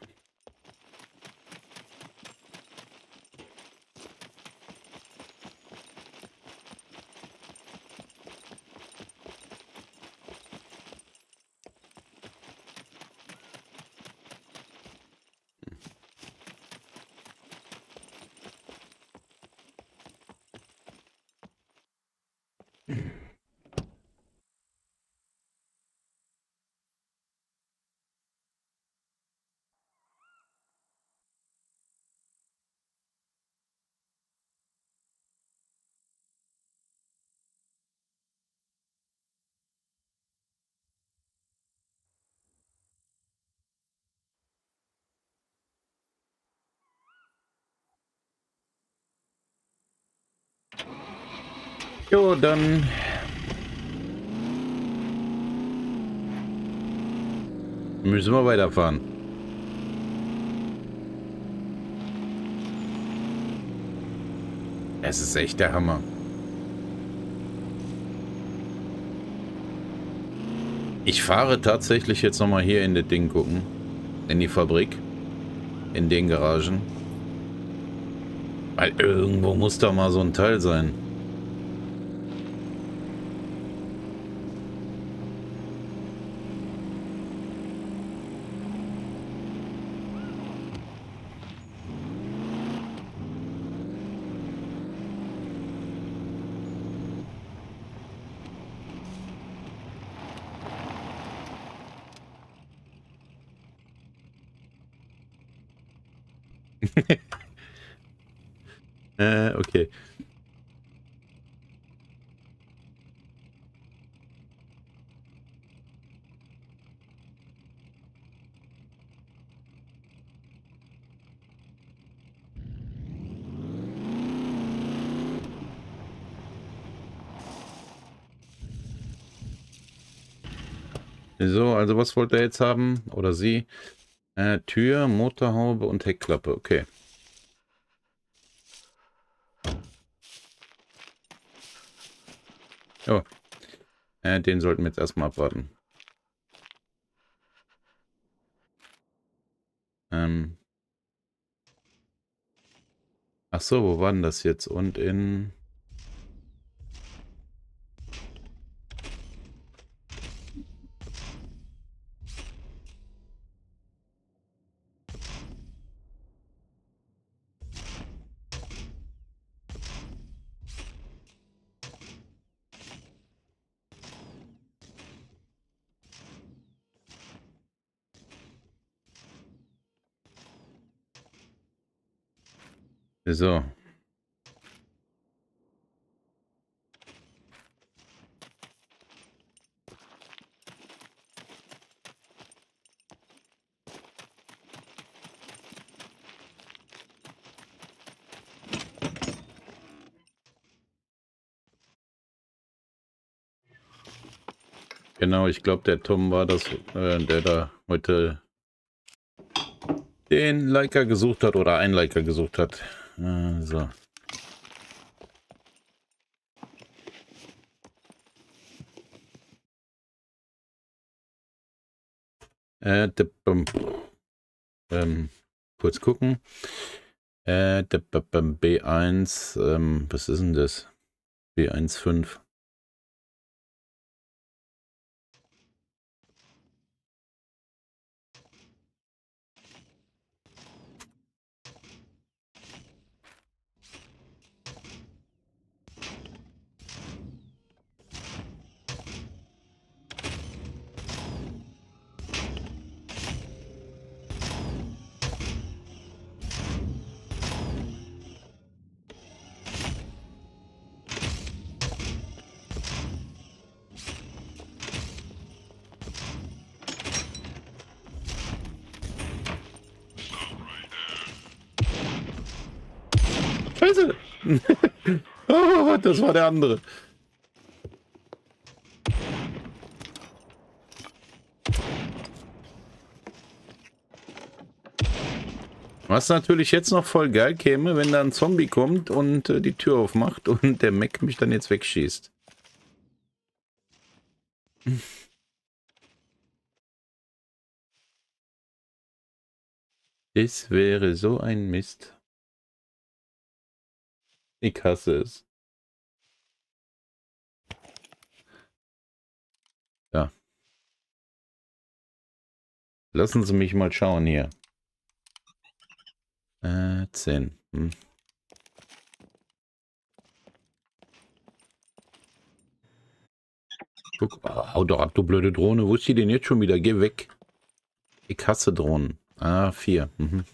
Jo, dann müssen wir weiterfahren. Es ist echt der Hammer. Ich fahre tatsächlich jetzt nochmal hier in das Ding gucken. In die Fabrik. In den Garagen. Weil irgendwo muss da mal so ein Teil sein. Okay. So, also was wollt ihr jetzt haben? Oder sie? Tür, Motorhaube und Heckklappe. Okay. Ja. Den sollten wir jetzt erstmal abwarten. Ach so, wo war denn das jetzt? Und in... So. Genau, ich glaube, der Tom war das, der da heute den Leica gesucht hat oder einen Leica gesucht hat. So. Kurz gucken. B1, was ist denn das? B1.5. Scheiße! Oh, das war der andere. Was natürlich jetzt noch voll geil käme, wenn da ein Zombie kommt und die Tür aufmacht und der Mac mich dann jetzt wegschießt. Das wäre so ein Mist. Ich hasse es. Ja. Lassen Sie mich mal schauen hier. 10. Guck, hau doch ab, du blöde Drohne. Wo ist die denn jetzt schon wieder? Geh weg. Ich hasse Drohnen. 4.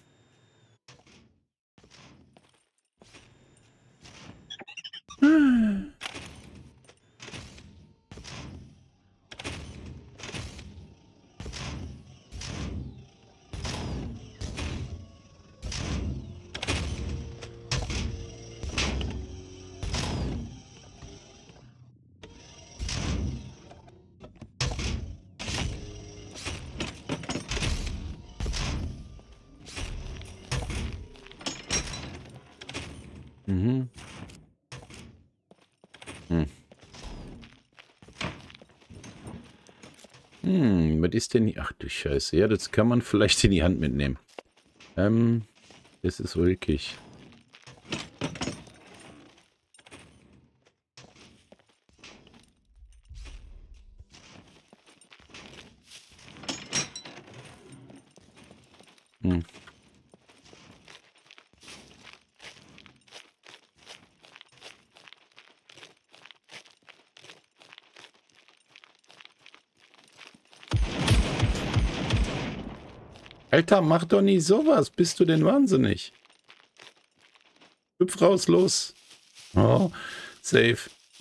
Was ist denn hier? Ach du Scheiße. Ja, das kann man vielleicht in die Hand mitnehmen. Das ist ulkig. Alter, mach doch nie sowas. Bist du denn wahnsinnig? Hüpf raus, los. Oh, safe.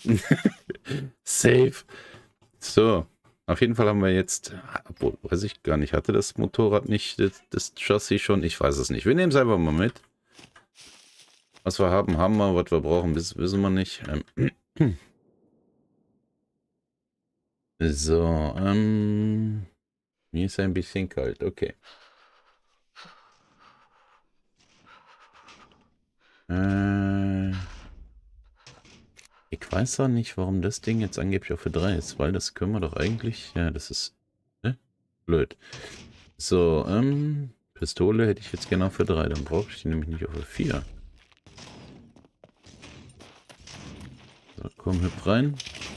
Safe. So, auf jeden Fall haben wir jetzt, obwohl, weiß ich gar nicht, hatte das Motorrad nicht das Chassis schon? Ich weiß es nicht. Wir nehmen es einfach mal mit. Was wir haben, haben wir. Was wir brauchen, wissen wir nicht. So, mir ist ein bisschen kalt. Okay. Ich weiß auch nicht, warum das Ding jetzt angeblich auch für 3 ist, weil das können wir doch eigentlich... Ja, das ist... Ne? Blöd. So, Pistole hätte ich jetzt genau für 3, dann brauche ich die nämlich nicht auch für 4. So, komm, hüpf rein.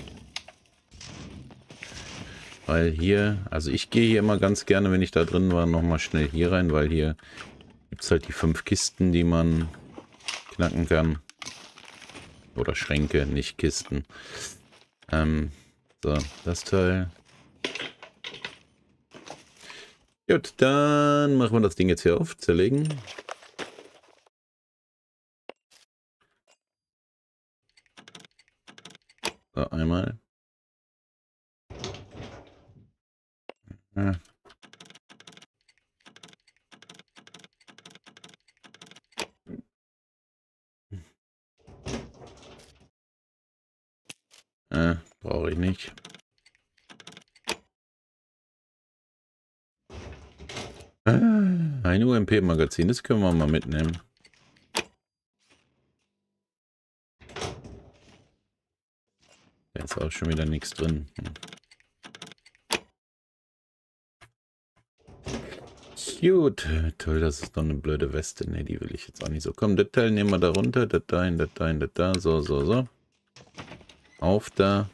Weil hier... Also ich gehe hier immer ganz gerne, wenn ich da drin war, nochmal schnell hier rein, weil hier gibt es halt die 5 Kisten, die man knacken kann. Oder Schränke, nicht Kisten. So, das Teil. Gut, dann machen wir das Ding jetzt hier auf. Zerlegen. So, einmal. Ja. Brauche ich nicht. Ein UMP-Magazin, das können wir mal mitnehmen. Da ist auch schon wieder nichts drin. Gut, toll, das ist doch eine blöde Weste. Ne, die will ich jetzt auch nicht so. Komm, das Teil nehmen wir da runter. Das dahin, das dahin, das da. So, so, so. Auf da.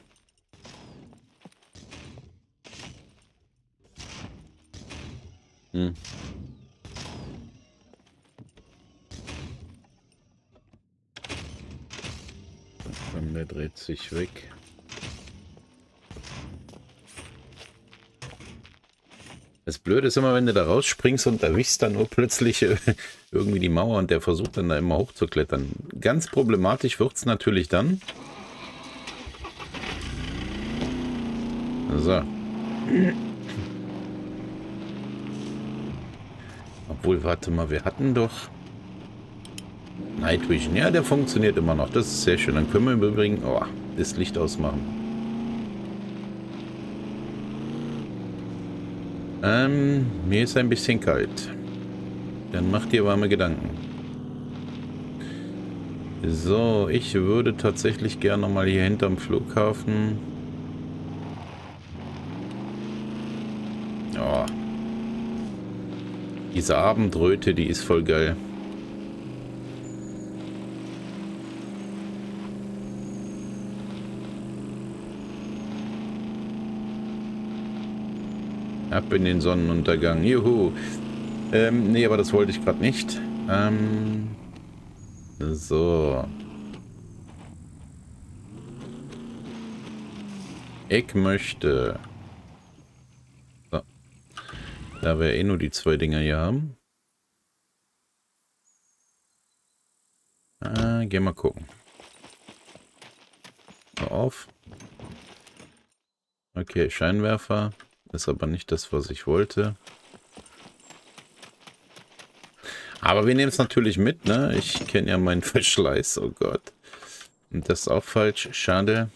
Komm, der dreht sich weg. Das Blöde ist immer, wenn du da rausspringst und erwischst dann nur plötzlich irgendwie die Mauer und der versucht dann da immer hochzuklettern. Ganz problematisch wird es natürlich dann. So. Obwohl, warte mal, wir hatten doch Night Vision. Ja, der funktioniert immer noch. Das ist sehr schön. Dann können wir im Übrigen das Licht ausmachen. Mir ist ein bisschen kalt. Dann mach dir warme Gedanken. So, ich würde tatsächlich gerne noch mal hier hinterm Flughafen. Oh. Diese Abendröte, die ist voll geil. Ab in den Sonnenuntergang. Juhu. Nee, aber das wollte ich gerade nicht. So. Ich möchte... So. Da wir eh nur die 2 Dinger hier haben. Geh mal gucken. So, auf. Okay, Scheinwerfer. Ist aber nicht das, was ich wollte. Aber wir nehmen es natürlich mit, ne? Ich kenne ja meinen Verschleiß, oh Gott. Und das ist auch falsch, schade.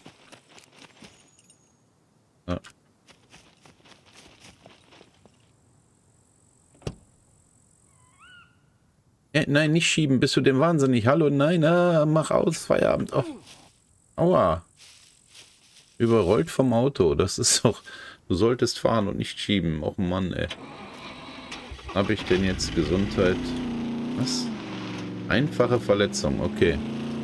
So. Nein, nicht schieben, bist du denn wahnsinnig? Hallo, nein, mach aus, Feierabend. Oh. Aua. Überrollt vom Auto, das ist doch... Du solltest fahren und nicht schieben. Och Mann, ey. Habe ich denn jetzt Gesundheit? Was? Einfache Verletzung, okay.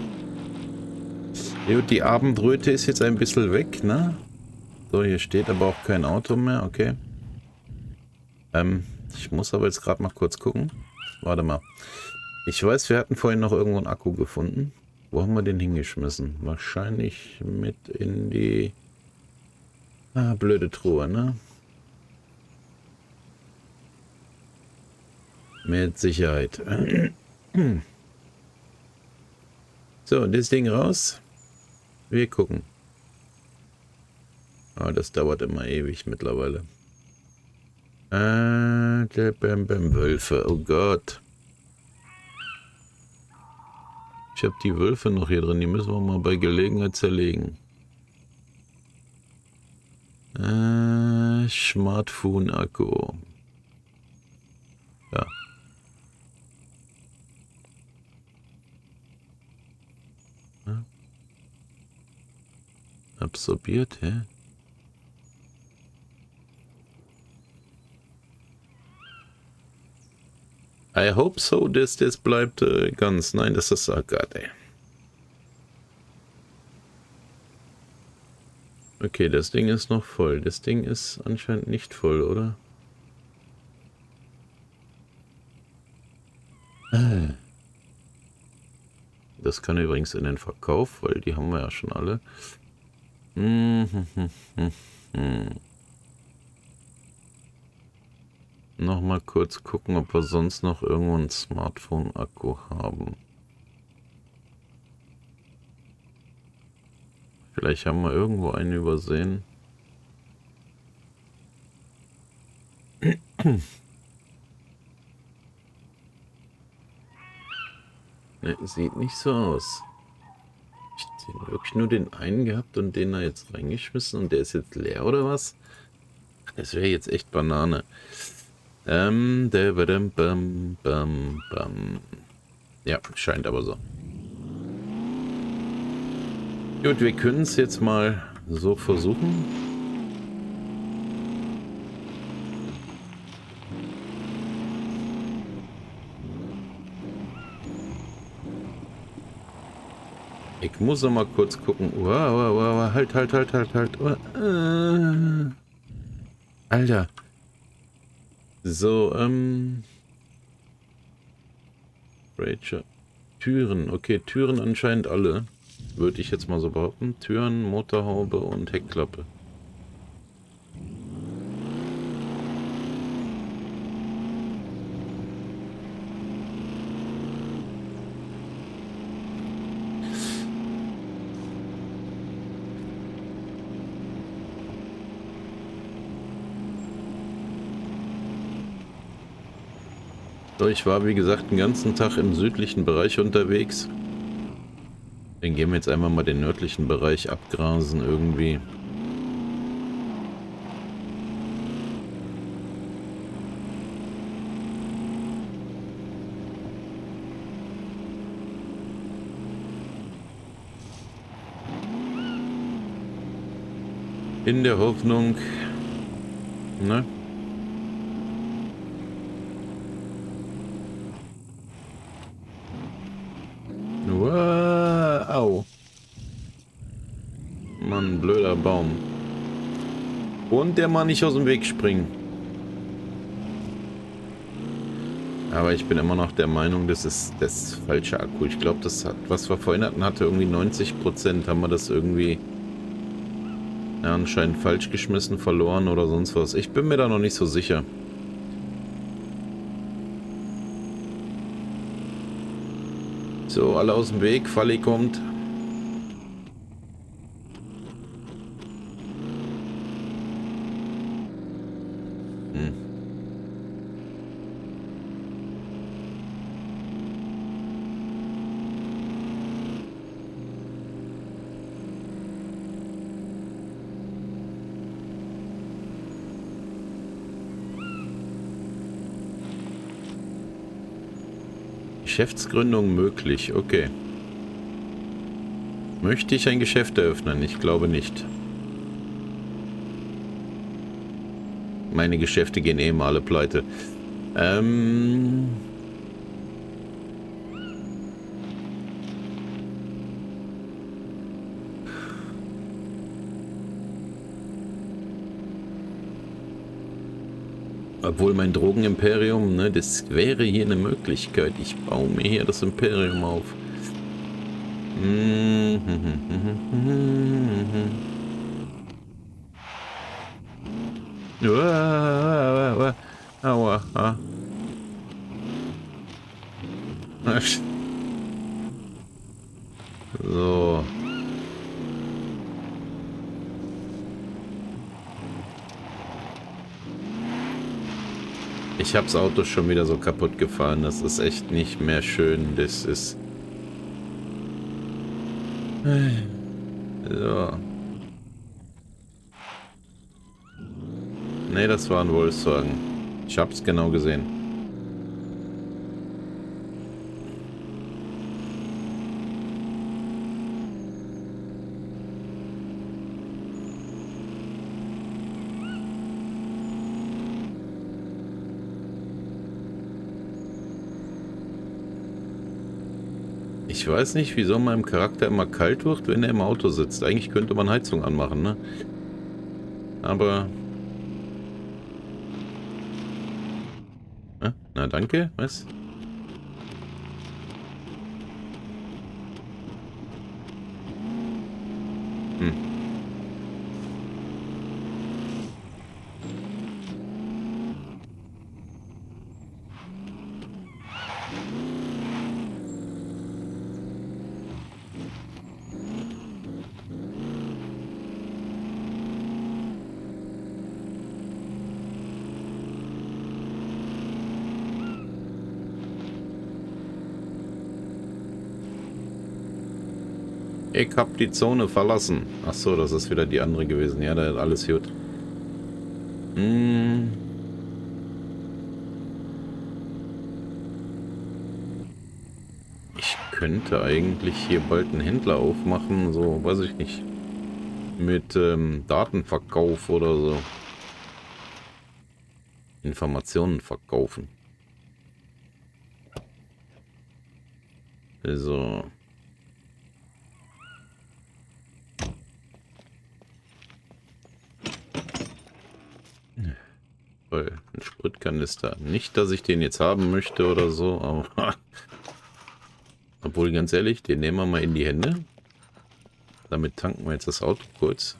Die Abendröte ist jetzt ein bisschen weg, ne? So, hier steht aber auch kein Auto mehr, okay. Ich muss aber jetzt gerade mal kurz gucken. Warte mal. Ich weiß, wir hatten vorhin noch irgendwo einen Akku gefunden. Wo haben wir den hingeschmissen? Wahrscheinlich mit in die... blöde Truhe, ne? Mit Sicherheit. So, das Ding raus. Wir gucken. Ah, das dauert immer ewig mittlerweile. Wölfe. Oh Gott. Ich habe die Wölfe noch hier drin. Die müssen wir mal bei Gelegenheit zerlegen. Smartphone-Akku. Ja. Absorbiert, hä? I hope so, dass das bleibt ganz. Nein, das ist... Oh Gott, ey. Okay, das Ding ist noch voll. Das Ding ist anscheinend nicht voll, oder? Das kann übrigens in den Verkauf, weil die haben wir ja schon alle. Noch mal kurz gucken, ob wir sonst noch irgendwo einen Smartphone-Akku haben. Vielleicht haben wir irgendwo einen übersehen. Ne, sieht nicht so aus. Ich habe wirklich nur den einen gehabt und den da jetzt reingeschmissen und der ist jetzt leer oder was? Das wäre jetzt echt Banane. Ja, scheint aber so. Gut, wir können es jetzt mal so versuchen. Ich muss noch mal kurz gucken. Wow, halt. Alter. So, Ranger. Türen. Okay, Türen anscheinend alle. Würde ich jetzt mal so behaupten. Türen, Motorhaube und Heckklappe. So, ich war wie gesagt den ganzen Tag im südlichen Bereich unterwegs. Dann gehen wir jetzt einmal mal den nördlichen Bereich abgrasen irgendwie. In der Hoffnung, ne? Au. Mann, blöder Baum. Und der Mann nicht aus dem Weg springen. Aber ich bin immer noch der Meinung, das ist das falsche Akku. Ich glaube, das hat, was wir vorhin hatten, hatte irgendwie 90%. Haben wir das irgendwie ja, anscheinend falsch geschmissen, verloren oder sonst was. Ich bin mir da noch nicht so sicher. So, alle aus dem Weg. Falli kommt. Geschäftsgründung möglich, okay. Möchte ich ein Geschäft eröffnen? Ich glaube nicht. Meine Geschäfte gehen eh mal alle pleite. Obwohl mein Drogenimperium, ne, das wäre hier eine Möglichkeit. Ich baue mir hier das Imperium auf. Aua. So. Ich habe das Auto schon wieder so kaputt gefahren. Das ist echt nicht mehr schön. Das ist... So. Ne, das war ein Volkswagen. Ich hab's genau gesehen. Ich weiß nicht, wieso meinem Charakter immer kalt wird, wenn er im Auto sitzt. Eigentlich könnte man Heizung anmachen, ne? Aber... Na danke, was? Ich hab die Zone verlassen. Ach so, das ist wieder die andere gewesen. Ja, da ist alles gut. Ich könnte eigentlich hier bald einen Händler aufmachen, so, weiß ich nicht. Mit Datenverkauf oder so. Informationen verkaufen. So. Ein Spritkanister. Nicht, dass ich den jetzt haben möchte oder so, aber... Obwohl, ganz ehrlich, den nehmen wir mal in die Hände. Damit tanken wir jetzt das Auto kurz.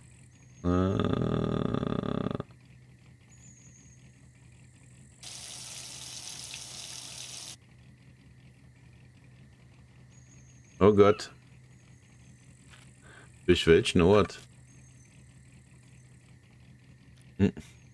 Oh Gott. Durch welchen Ort? Hm.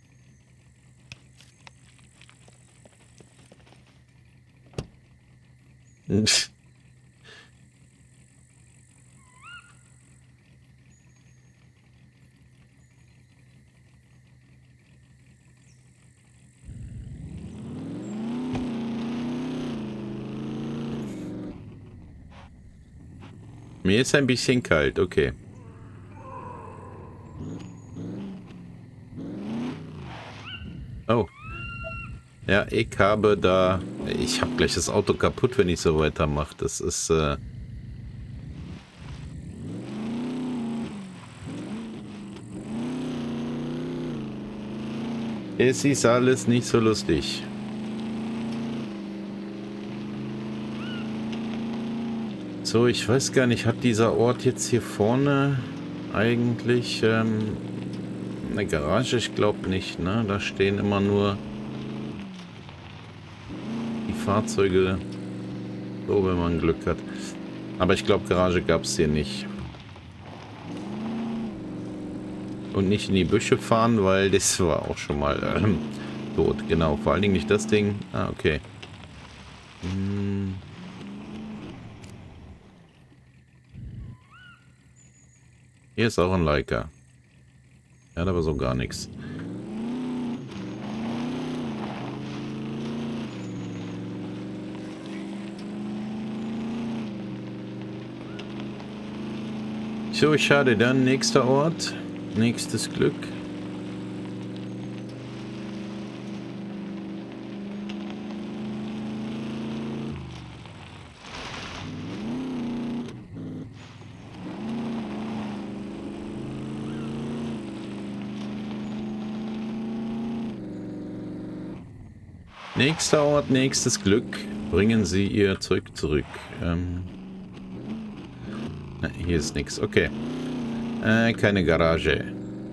Mir ist ein bisschen kalt, okay. Oh. Ja, ich habe da... Ich habe gleich das Auto kaputt, wenn ich so weitermache. Das ist... Es ist alles nicht so lustig. So, ich weiß gar nicht, hat dieser Ort jetzt hier vorne eigentlich eine Garage? Ich glaube nicht, ne? Da stehen immer nur die Fahrzeuge, so wenn man Glück hat. Aber ich glaube, Garage gab es hier nicht. Und nicht in die Büsche fahren, weil das war auch schon mal tot. Genau, vor allen Dingen nicht das Ding. Ah, okay. Hier ist auch ein Leica. Er hat aber so gar nichts. So, schade. Dann nächster Ort. Nächstes Glück. Nächster Ort, nächstes Glück. Bringen Sie Ihr Zeug zurück. Na, hier ist nichts. Okay. Keine Garage.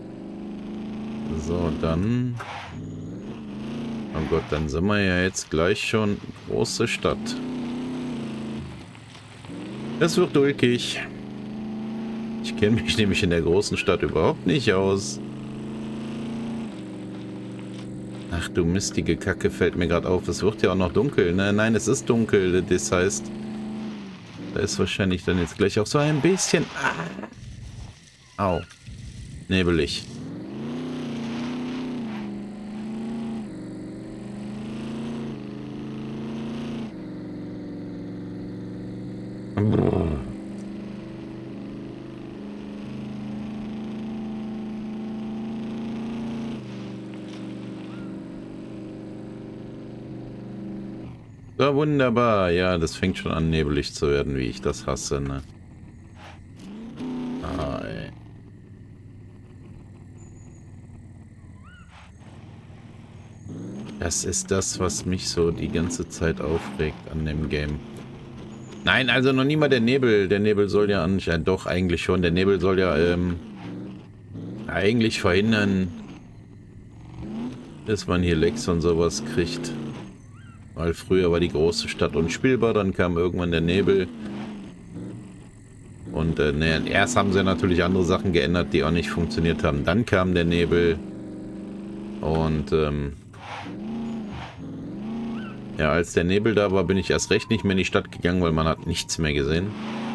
So, dann... Oh Gott, dann sind wir ja jetzt gleich schon große Stadt. Das wird ulkig. Ich kenne mich nämlich in der großen Stadt überhaupt nicht aus. Ach du mistige Kacke, fällt mir gerade auf. Es wird ja auch noch dunkel. Ne? Nein, es ist dunkel. Das heißt, da ist wahrscheinlich dann jetzt gleich auch so ein bisschen... Au. Nebelig. So, wunderbar. Ja, das fängt schon an, nebelig zu werden, wie ich das hasse, ne? Ah, ey. Das ist das, was mich so die ganze Zeit aufregt an dem Game. Nein, also noch nie mal der Nebel. Der Nebel soll ja anscheinend doch eigentlich schon. Der Nebel soll ja eigentlich verhindern, dass man hier Lecks und sowas kriegt. Weil früher war die große Stadt unspielbar, dann kam irgendwann der Nebel. Und ne, erst haben sie natürlich andere Sachen geändert, die auch nicht funktioniert haben. Dann kam der Nebel. Und ja, als der Nebel da war, bin ich erst recht nicht mehr in die Stadt gegangen, weil man hat nichts mehr gesehen.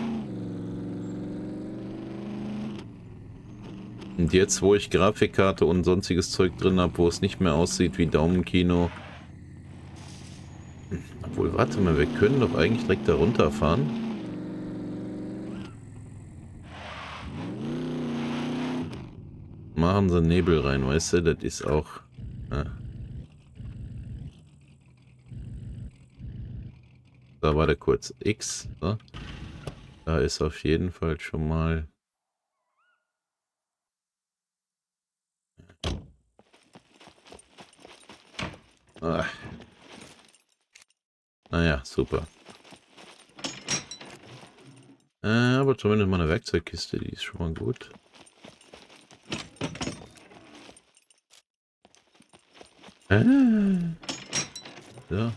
Und jetzt, wo ich Grafikkarte und sonstiges Zeug drin habe, wo es nicht mehr aussieht wie Daumenkino. Obwohl, warte mal, wir können doch eigentlich direkt da runterfahren. Machen sie Nebel rein, weißt du, das ist auch... Ja. Da war der kurz X. So. Da ist auf jeden Fall schon mal... Ah. Naja, super. Aber zumindest mal eine Werkzeugkiste, die ist schon mal gut. So.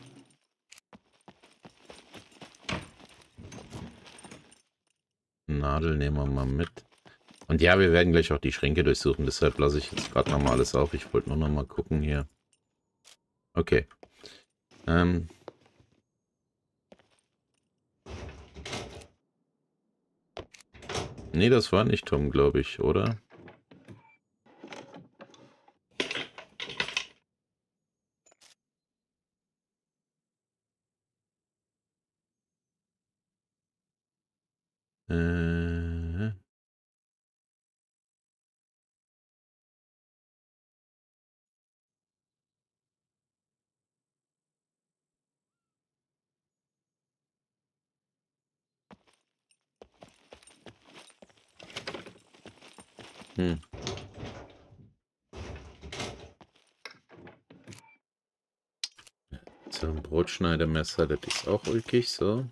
Nadel nehmen wir mal mit. Und ja, wir werden gleich auch die Schränke durchsuchen, deshalb lasse ich jetzt gerade nochmal alles auf. Ich wollte nur noch mal gucken hier. Okay. Nee, das war nicht Tom, glaube ich, oder? Hm. So, ein Brotschneidemesser, das ist auch ulkig, so.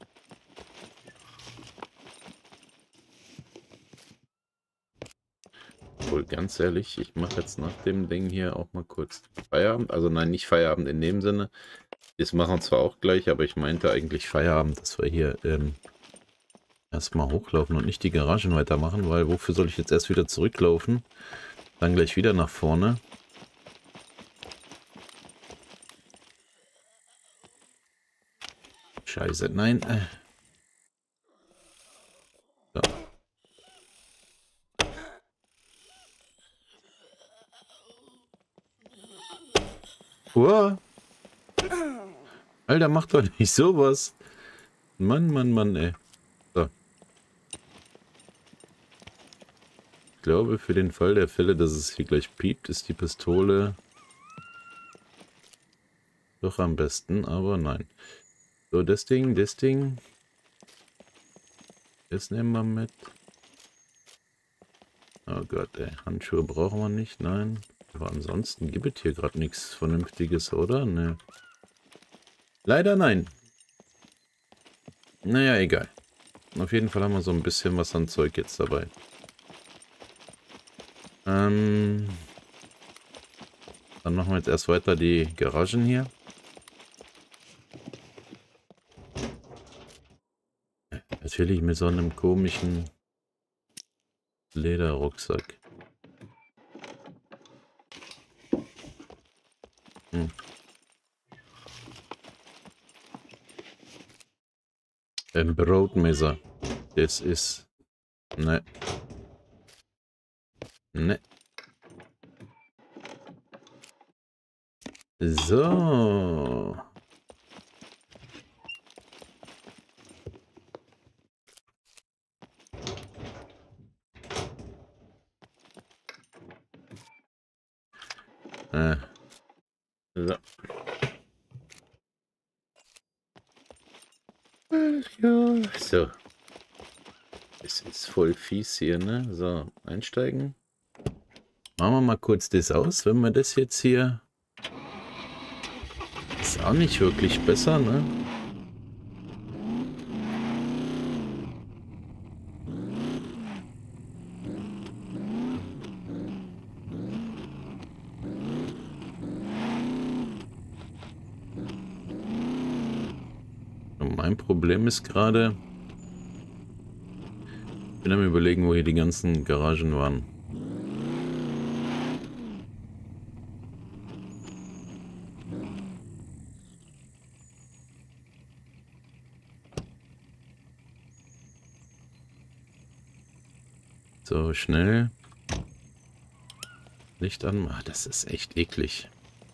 Wohl ganz ehrlich, ich mache jetzt nach dem Ding hier auch mal kurz Feierabend. Also nein, nicht Feierabend in dem Sinne. Das machen wir zwar auch gleich, aber ich meinte eigentlich Feierabend, dass wir hier erstmal hochlaufen und nicht die Garagen weitermachen, weil wofür soll ich jetzt erst wieder zurücklaufen? Dann gleich wieder nach vorne. Scheiße, nein. So. Uah. Alter, mach doch nicht sowas. Mann, Mann, Mann, ey. So. Ich glaube, für den Fall der Fälle, dass es hier gleich piept, ist die Pistole doch am besten, aber nein. So, das Ding. Das nehmen wir mit. Oh Gott, ey. Handschuhe brauchen wir nicht, nein. Aber ansonsten gibt es hier gerade nichts Vernünftiges, oder? Ne. Leider nein. Naja, egal. Auf jeden Fall haben wir so ein bisschen was an Zeug jetzt dabei. Dann machen wir jetzt erst weiter die Garagen hier. Natürlich mit so einem komischen Lederrucksack. Hm. Ein Brotmesser. Das ist... Ne. Ne. So. So. Ja. So. Es ist voll fies hier, ne? So, einsteigen. Machen wir mal kurz das aus, wenn wir das jetzt hier... Ist auch nicht wirklich besser, ne? Und mein Problem ist gerade... Ich bin am Überlegen, wo hier die ganzen Garagen waren. So, schnell. Licht an. Ach, das ist echt eklig.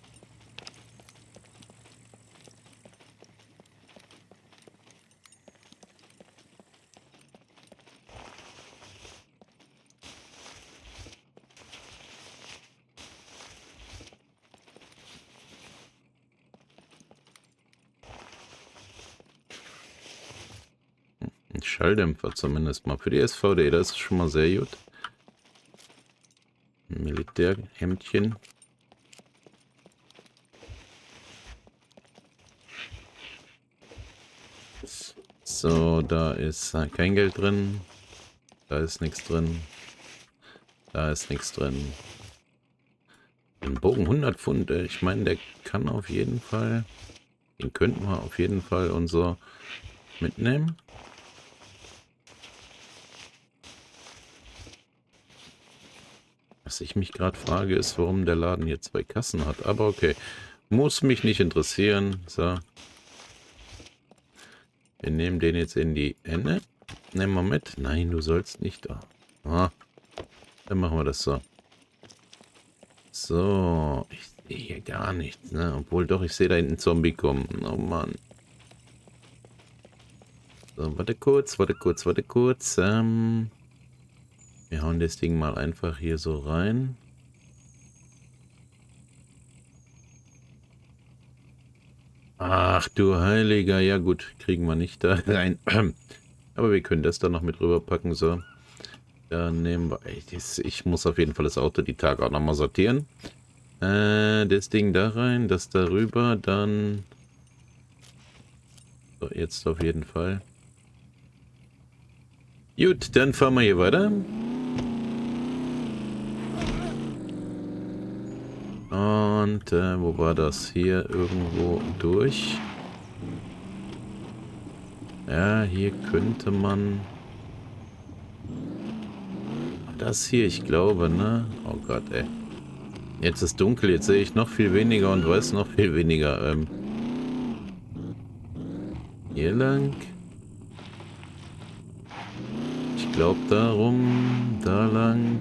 Ein Schalldämpfer zumindest mal für die SVD. Das ist schon mal sehr gut. Ein Militärhemdchen. So, da ist kein Geld drin. Da ist nichts drin. Da ist nichts drin. Ein Bogen 100 Pfund. Ich meine, der kann auf jeden Fall... Den könnten wir auf jeden Fall unser mitnehmen. Was ich mich gerade frage, ist, warum der Laden hier 2 Kassen hat. Aber okay. Muss mich nicht interessieren. So. Wir nehmen den jetzt in die Ende. Nehmen wir mit. Nein, du sollst nicht da. Ah. Dann machen wir das so. So. Ich sehe hier gar nichts, ne? Obwohl doch, ich sehe da hinten Zombie kommen. Oh Mann. So, warte kurz, warte kurz, warte kurz. Wir hauen das Ding mal einfach hier so rein. Ach du Heiliger, ja gut, kriegen wir nicht da rein. Aber wir können das da noch mit rüberpacken, so. Dann nehmen wir... Ich muss auf jeden Fall das Auto die Tage auch nochmal sortieren. Das Ding da rein, das da rüber, dann... So, jetzt auf jeden Fall. Gut, dann fahren wir hier weiter. Und wo war das? Hier irgendwo durch. Ja, hier könnte man... Das hier, ich glaube, ne? Oh Gott, ey. Jetzt ist dunkel, jetzt sehe ich noch viel weniger und weiß noch viel weniger. Hier lang. Ich glaube darum, da lang.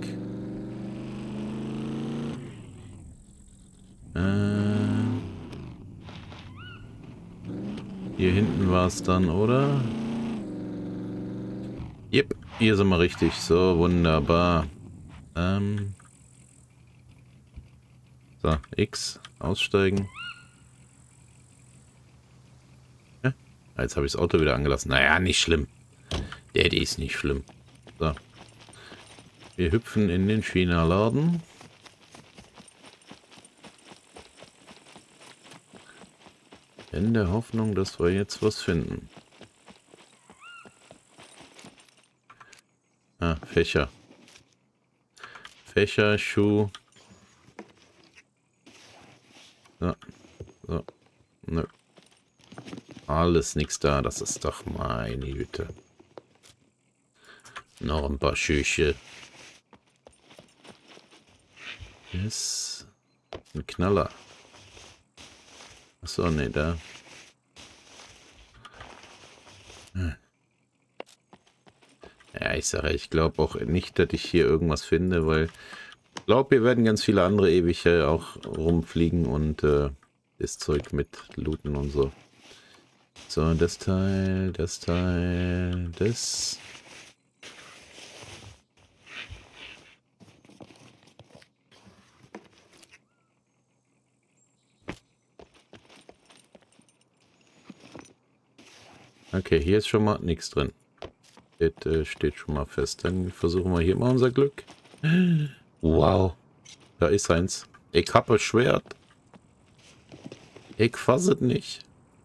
Hier hinten war es dann, oder? Yep, hier sind wir richtig. So, wunderbar. So, X, aussteigen. Ja, jetzt habe ich das Auto wieder angelassen. Naja, nicht schlimm. Der ist nicht schlimm. So. Wir hüpfen in den China-Laden. In der Hoffnung, dass wir jetzt was finden. Ah, Fächer. Fächer, Schuh. So. So. Nö. Alles nichts da. Das ist doch meine Güte. Noch ein paar Schüche. ist ein Knaller. Achso, ne, da. Ja, ich sage, ich glaube auch nicht, dass ich hier irgendwas finde, weil ich glaube, hier werden ganz viele andere ewig auch rumfliegen und das Zeug mit looten und so. So, das Teil, das Teil, das. Okay, hier ist schon mal nichts drin. Das steht schon mal fest. Dann versuchen wir hier mal unser Glück. Wow, da ist eins. Ich habe ein Schwert. Ich fasse es nicht.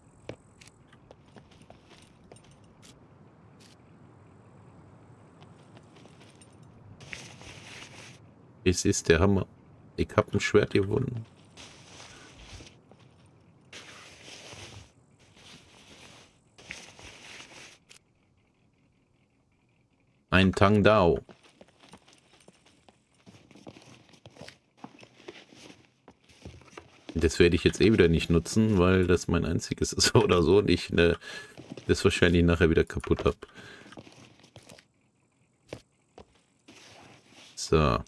Es ist der Hammer. Ich habe ein Schwert gewonnen. Ein Tang Dao. Das werde ich jetzt eh wieder nicht nutzen, weil das mein einziges ist oder so und ich das wahrscheinlich nachher wieder kaputt habe. So.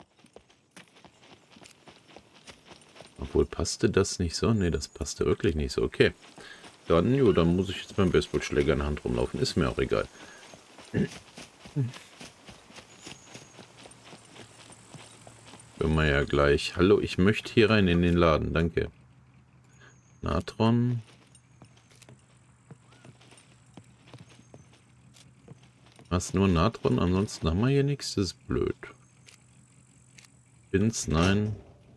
Obwohl, passte das nicht so? Ne, das passte wirklich nicht so. Okay. Dann, jo, dann muss ich jetzt beim Baseballschläger in der Hand rumlaufen. Ist mir auch egal. Können wir ja gleich. Hallo, ich möchte hier rein in den Laden. Danke. Natron. Was, nur Natron? Ansonsten haben wir hier nichts. Das ist blöd. Pins, nein.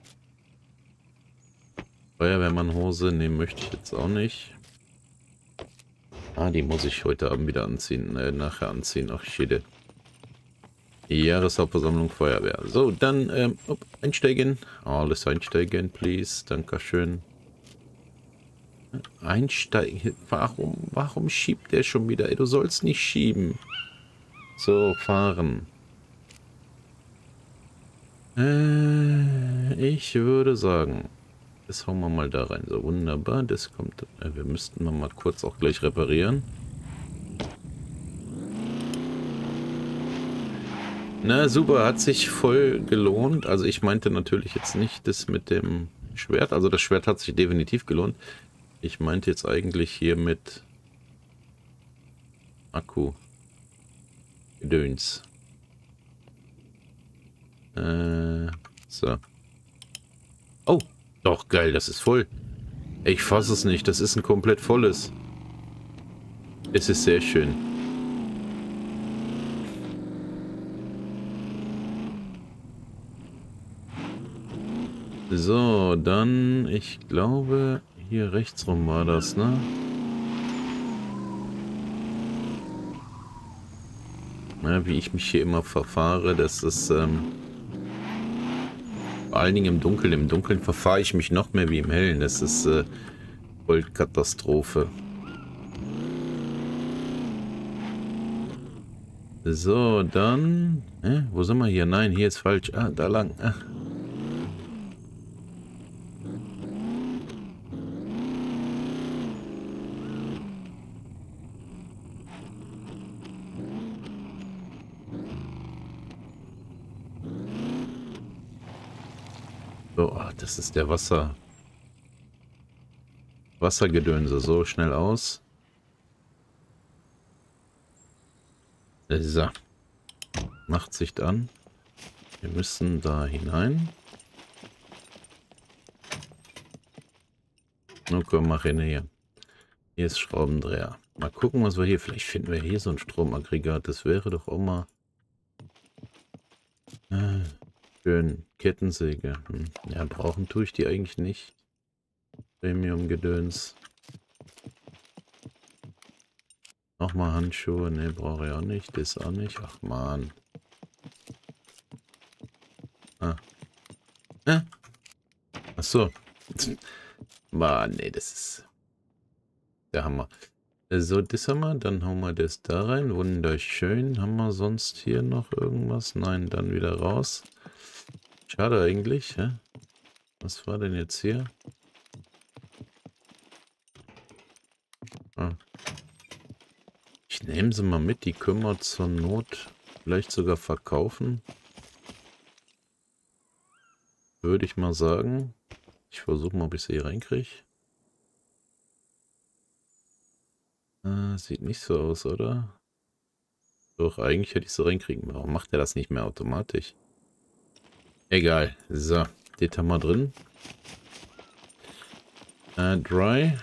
Feuerwehrmannhose, nehmen möchte ich jetzt auch nicht. Ah, die muss ich heute Abend wieder anziehen. Nachher anziehen. Ach, shit. Jahreshauptversammlung Feuerwehr. So, dann einsteigen. Alles einsteigen, please. Dankeschön. Einsteigen. Warum schiebt der schon wieder? Ey, du sollst nicht schieben. So, fahren. Ich würde sagen, das hauen wir mal da rein. So, wunderbar. Das kommt. Wir müssten mal kurz auch gleich reparieren. Na super, hat sich voll gelohnt. Also ich meinte natürlich jetzt nicht das mit dem Schwert. Also das Schwert hat sich definitiv gelohnt. Ich meinte jetzt eigentlich hier mit Akku. Gedöns. So. Oh, doch geil, das ist voll. Ich fasse es nicht, das ist ein komplett volles. Es ist sehr schön. So, dann, ich glaube, hier rechts rum war das, ne? Ja, wie ich mich hier immer verfahre, das ist, vor allen Dingen im Dunkeln. Im Dunkeln verfahre ich mich noch mehr wie im Hellen. Das ist, Vollkatastrophe. So, dann, wo sind wir hier? Nein, hier ist falsch. Ah, da lang. Ah. So, das ist der Wassergedönse. So, schnell aus. So. Nachtsicht an. Wir müssen da hinein. Nur komm, mach hin hier. Hier ist Schraubendreher. Mal gucken, was wir hier... Vielleicht finden wir hier so ein Stromaggregat. Das wäre doch auch mal... schön. Kettensäge. Ja, brauchen tue ich die eigentlich nicht. Premium-Gedöns. Nochmal Handschuhe. Ne, brauche ich auch nicht. Das auch nicht. Ach, man. Ah. Ach so. Mann, ne, das ist... Der Hammer. So, das haben wir. Dann hauen wir das da rein. Wunderschön. Haben wir sonst hier noch irgendwas? Nein, dann wieder raus. Schade eigentlich. Hä? Was war denn jetzt hier? Ah. Ich nehme sie mal mit, die können wir zur Not vielleicht sogar verkaufen. Würde ich mal sagen. Ich versuche mal, ob ich sie hier reinkriege. Sieht nicht so aus, oder? Doch, eigentlich hätte ich sie reinkriegen. Warum macht er das nicht mehr automatisch? Egal. So, das haben wir drin. Dry.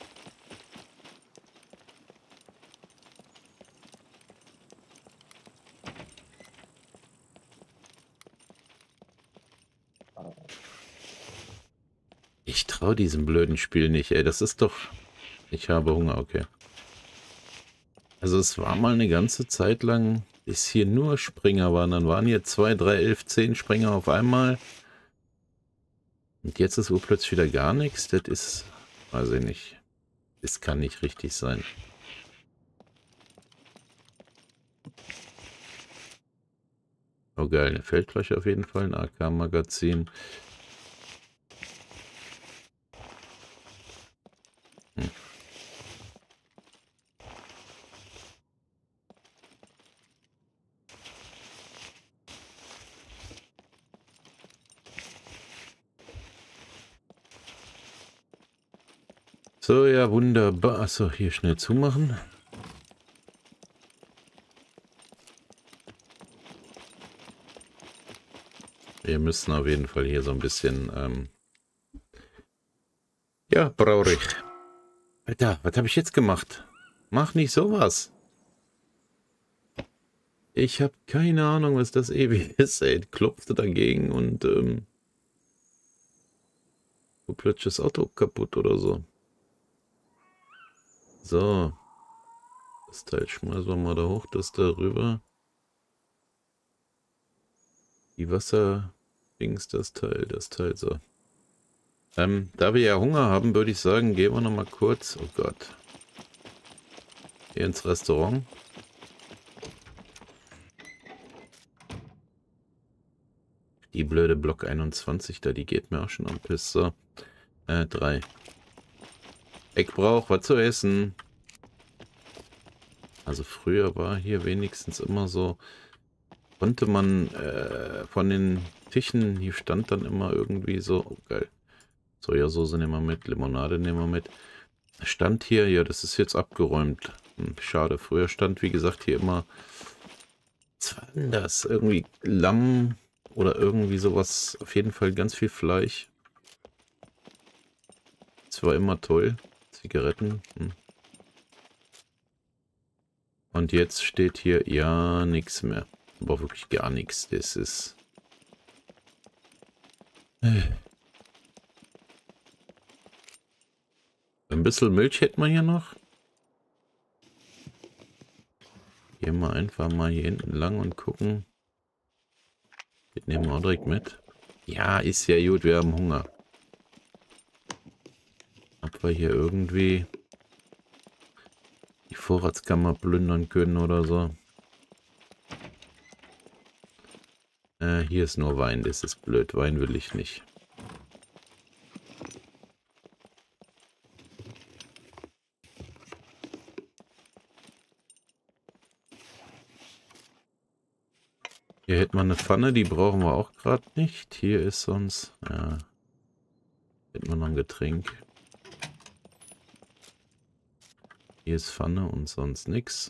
Ich traue diesem blöden Spiel nicht, ey. Das ist doch... Ich habe Hunger, okay. Also es war mal eine ganze Zeit lang, bis hier nur Springer waren. Dann waren hier 2, 3, 11, 10 Springer auf einmal. Und jetzt ist plötzlich wieder gar nichts. Das ist... Weiß ich nicht. Das kann nicht richtig sein. Oh geil, eine Feldfläche auf jeden Fall. Ein AK-Magazin. So, ja, wunderbar. Achso, hier schnell zumachen. Wir müssen auf jeden Fall hier so ein bisschen, ja, traurig. Alter, was habe ich jetzt gemacht? Mach nicht sowas. Ich habe keine Ahnung, was das ewig ist, ey. Klopfte dagegen und, plötzlich das Auto kaputt oder so. So. Das Teil schmeißen wir mal da hoch, das da rüber. Die Wasserdings, das Teil, so. Da wir ja Hunger haben, würde ich sagen, gehen wir noch mal kurz, oh Gott, hier ins Restaurant. Die blöde Block 21 da, die geht mir auch schon am Piss. So, 3. Ich brauche was zu essen. Also früher war hier wenigstens immer so, konnte man von den Tischen, hier stand dann immer irgendwie so, oh geil, Sojasauce nehmen wir mit, Limonade nehmen wir mit. Stand hier, ja, das ist jetzt abgeräumt. Schade, früher stand, wie gesagt, hier immer, was war denn das? Irgendwie Lamm oder irgendwie sowas, auf jeden Fall ganz viel Fleisch. Das war immer toll. Zigaretten. Und jetzt steht hier, ja, nichts mehr. Aber wirklich gar nichts. Das ist... Ein bisschen Milch hätten wir hier noch. Gehen wir einfach mal hier hinten lang und gucken. Das nehmen wir auch direkt mit. Ja, ist ja gut, wir haben Hunger. Ob wir hier irgendwie die Vorratskammer plündern können oder so. Hier ist nur Wein, das ist blöd. Wein will ich nicht. Hier hätten wir eine Pfanne, die brauchen wir auch gerade nicht. Hier ist sonst... Ja, hätten wir noch ein Getränk. Hier ist Pfanne und sonst nichts.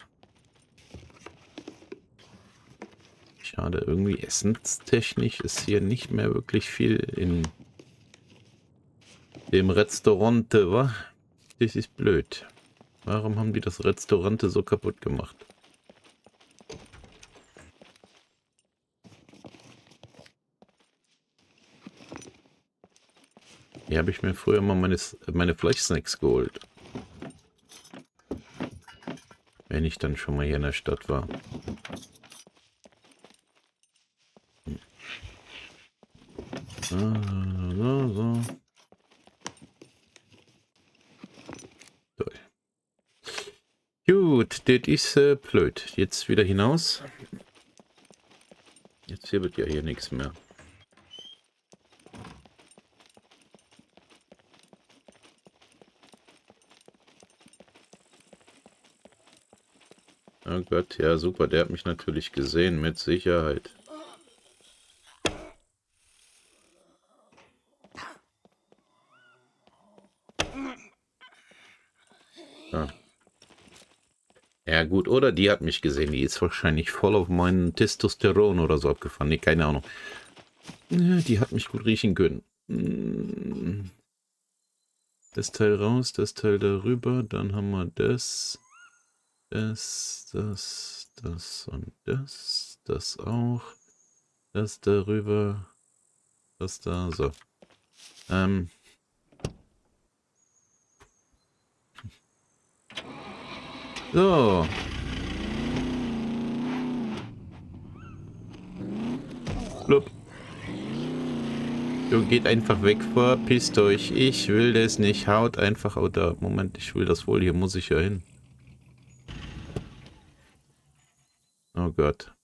Schade, irgendwie essenstechnisch ist hier nicht mehr wirklich viel in dem Restaurant, wa? Das ist blöd. Warum haben die das Restaurant so kaputt gemacht? Hier habe ich mir früher mal meine Fleischsnacks geholt. Wenn ich dann schon mal hier in der Stadt war. So. Toll. Gut, das ist blöd. Jetzt wieder hinaus. Jetzt hier wird ja hier nichts mehr. Oh Gott, ja super, der hat mich natürlich gesehen, mit Sicherheit. Ja. Ja gut, oder die hat mich gesehen, die ist wahrscheinlich voll auf meinen Testosteron oder so abgefahren, nee, keine Ahnung. Ja, die hat mich gut riechen können. Das Teil raus, das Teil darüber, dann haben wir das, das und das auch, das darüber, das da, so. So. Blub. So, geht einfach weg, verpisst euch. Ich will das nicht. Haut einfach. Oder, Moment, ich will das wohl. Hier muss ich ja hin. Oh Gott.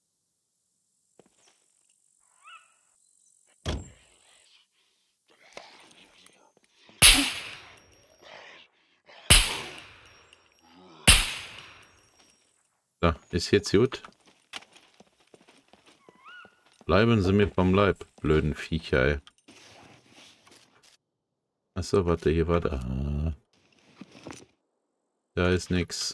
So, ist jetzt gut. Bleiben Sie mir vom Leib, blöden Viecher, ey. Achso, warte, hier war da. Da ist nix.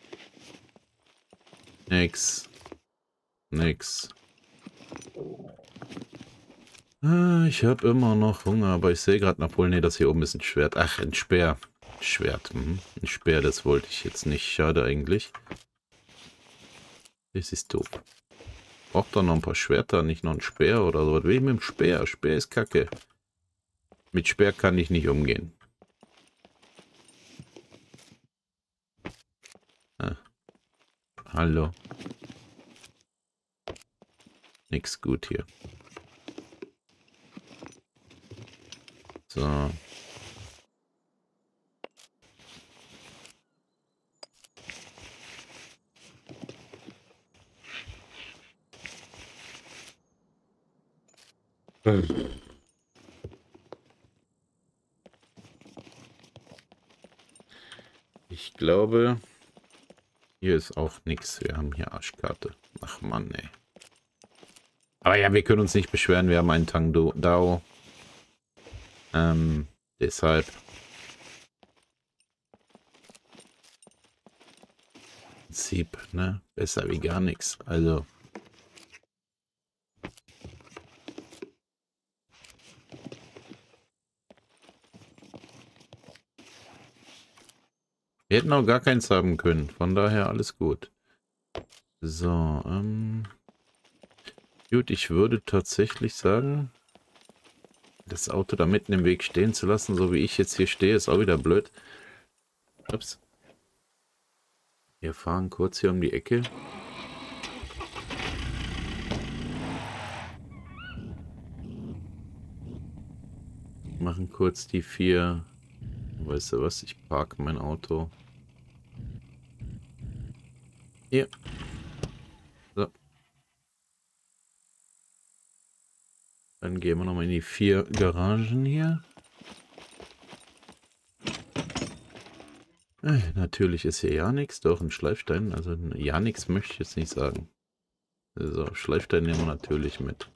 Nix. Nix. Ich habe immer noch Hunger, aber ich sehe gerade nach wohl, nee, das hier oben ist ein Schwert. Ach, ein Speer. Schwert. Ein Speer, das wollte ich jetzt nicht. Schade eigentlich. Das ist doof. Braucht doch noch ein paar Schwerter, nicht noch ein Speer oder so. Was will ich mit dem Speer? Speer ist kacke. Mit Speer kann ich nicht umgehen. Ah. Hallo. Nix gut hier. So. Ich glaube, hier ist auch nichts. Wir haben hier Arschkarte. Ach Mann, ey. Aber ja, wir können uns nicht beschweren. Wir haben einen Tang Dao. Deshalb. Prinzip, ne? Besser wie gar nichts. Also. Wir hätten auch gar keins haben können. Von daher alles gut. So, gut, ich würde tatsächlich sagen, das Auto da mitten im Weg stehen zu lassen, so wie ich jetzt hier stehe, ist auch wieder blöd. Ups. Wir fahren kurz hier um die Ecke. Machen kurz die 4. Weißt du was? Ich parke mein Auto. Hier. So. Dann gehen wir nochmal in die 4 Garagen hier. Natürlich ist hier ja nichts, doch ein Schleifstein. Also ja nichts möchte ich jetzt nicht sagen. So, Schleifstein nehmen wir natürlich mit.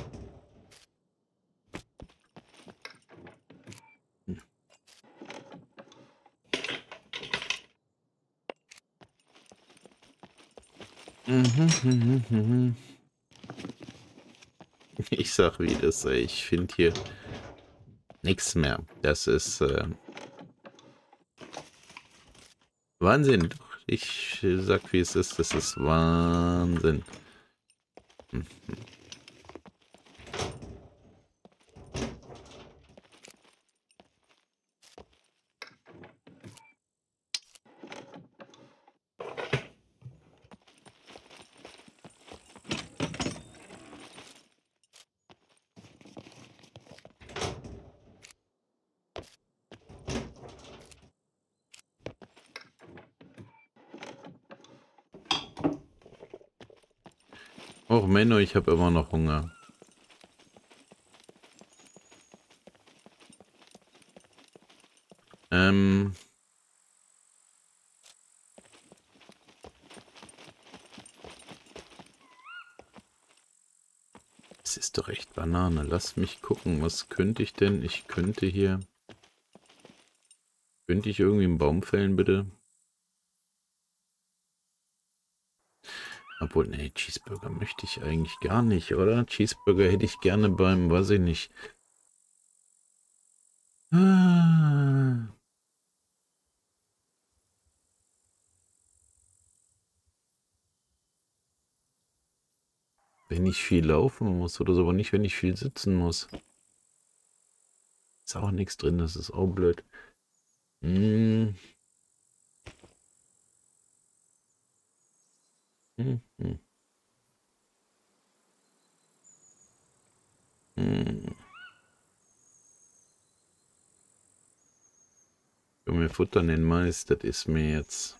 Ich sag wie das, ich finde hier nichts mehr. Das ist Wahnsinn. Ich sag wie es ist, das ist Wahnsinn. Och Menno, ich habe immer noch Hunger. Es ist doch echt Banane. Lass mich gucken, was könnte ich denn? Ich könnte hier... Könnte ich irgendwie einen Baum fällen, bitte? Obwohl, nee, Cheeseburger möchte ich eigentlich gar nicht, oder? Cheeseburger hätte ich gerne beim, weiß ich nicht. Ah. Wenn ich viel laufen muss oder so, aber nicht, wenn ich viel sitzen muss. Ist auch nichts drin, das ist auch blöd. Hm. Hm, hm, hm. Wenn wir futtern den Mais, das ist mir jetzt...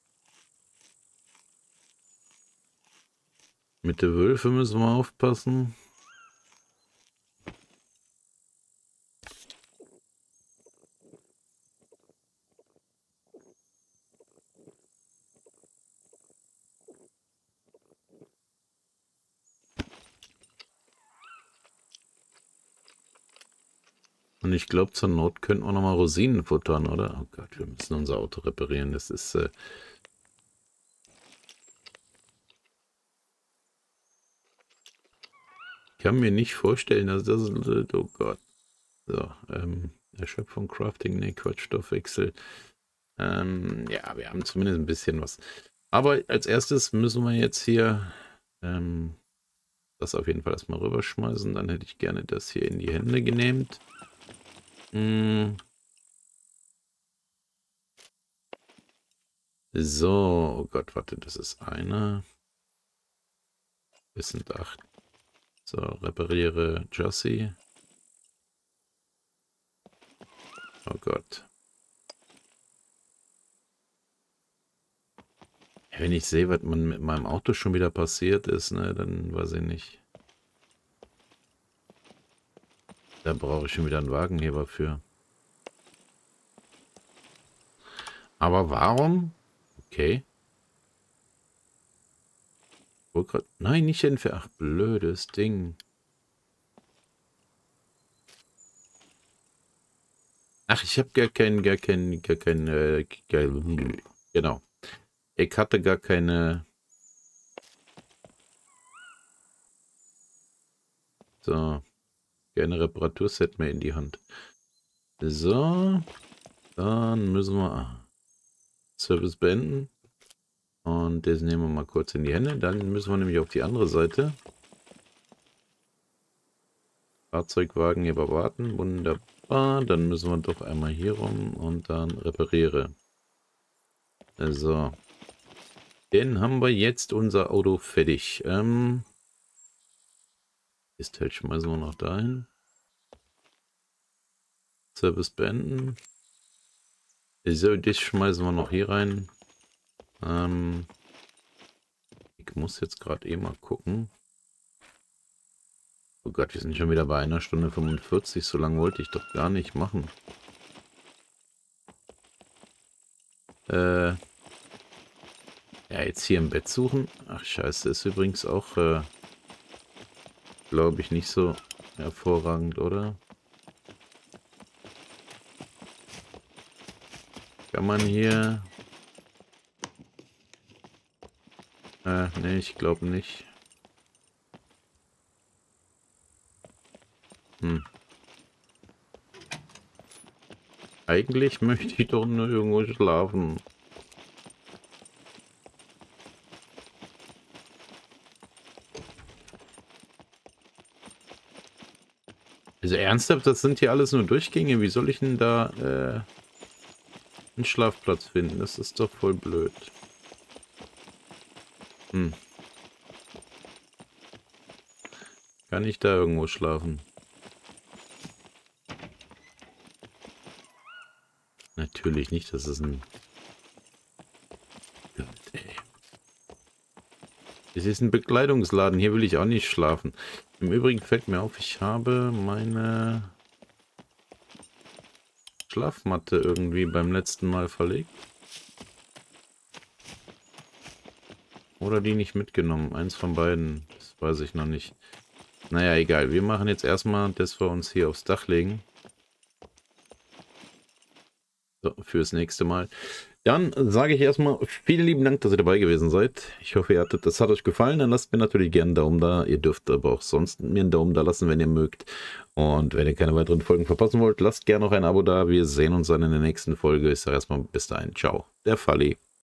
Mit der Wölfe müssen wir aufpassen. Und ich glaube, zur Not könnten wir nochmal Rosinen futtern, oder? Oh Gott, wir müssen unser Auto reparieren. Das ist... Ich kann mir nicht vorstellen, dass das... Oh Gott. So, Erschöpfung, Crafting, ne, Quatschstoffwechsel. Ja, wir haben zumindest ein bisschen was. Aber als erstes müssen wir jetzt hier das auf jeden Fall erstmal rüberschmeißen. Dann hätte ich gerne das hier in die Hände genehmt. So, oh Gott, warte, das ist eine. Das sind 8. So, repariere Chassis. Oh Gott. Ja, wenn ich sehe, was man mit meinem Auto schon wieder passiert ist, ne, dann weiß ich nicht. Da brauche ich schon wieder einen Wagenheber für. Aber warum? Okay. Oh Gott. Nein, nicht entfernen. Ach, blödes Ding. Ach, ich habe gar kein, genau. Ich hatte gar keine. So, keine Reparaturset mehr in die Hand. So, dann müssen wir Service beenden. Und das nehmen wir mal kurz in die Hände. Dann müssen wir nämlich auf die andere Seite. Fahrzeugwagen hier warten. Wunderbar. Dann müssen wir doch einmal hier rum und dann repariere. So. Dann haben wir jetzt unser Auto fertig. Das Teil schmeißen wir noch dahin. Service beenden. So, das schmeißen wir noch hier rein. Ich muss jetzt gerade eh mal gucken. Oh Gott, wir sind schon wieder bei 1 Stunde 45. So lange wollte ich doch gar nicht machen. Ja, jetzt hier im Bett suchen. Ach scheiße, ist übrigens auch, glaube ich, nicht so hervorragend, oder? Kann man hier... nee, ich glaube nicht. Eigentlich möchte ich doch nur irgendwo schlafen. Also ernsthaft, das sind hier alles nur Durchgänge. Wie soll ich denn da einen Schlafplatz finden? Das ist doch voll blöd. Kann ich da irgendwo schlafen? Natürlich nicht, das ist ein... Gott, ey. Es ist ein Bekleidungsladen, hier will ich auch nicht schlafen. Im Übrigen fällt mir auf, ich habe meine Schlafmatte irgendwie beim letzten Mal verlegt. Oder die nicht mitgenommen, eins von beiden, das weiß ich noch nicht. Naja, egal. Wir machen jetzt erstmal, dass wir uns hier aufs Dach legen. So, fürs nächste Mal. Dann sage ich erstmal vielen lieben Dank, dass ihr dabei gewesen seid. Ich hoffe, das hat euch gefallen. Dann lasst mir natürlich gerne einen Daumen da. Ihr dürft aber auch sonst mir einen Daumen da lassen, wenn ihr mögt. Und wenn ihr keine weiteren Folgen verpassen wollt, lasst gerne noch ein Abo da. Wir sehen uns dann in der nächsten Folge. Ich sage erstmal bis dahin. Ciao. Der Falli.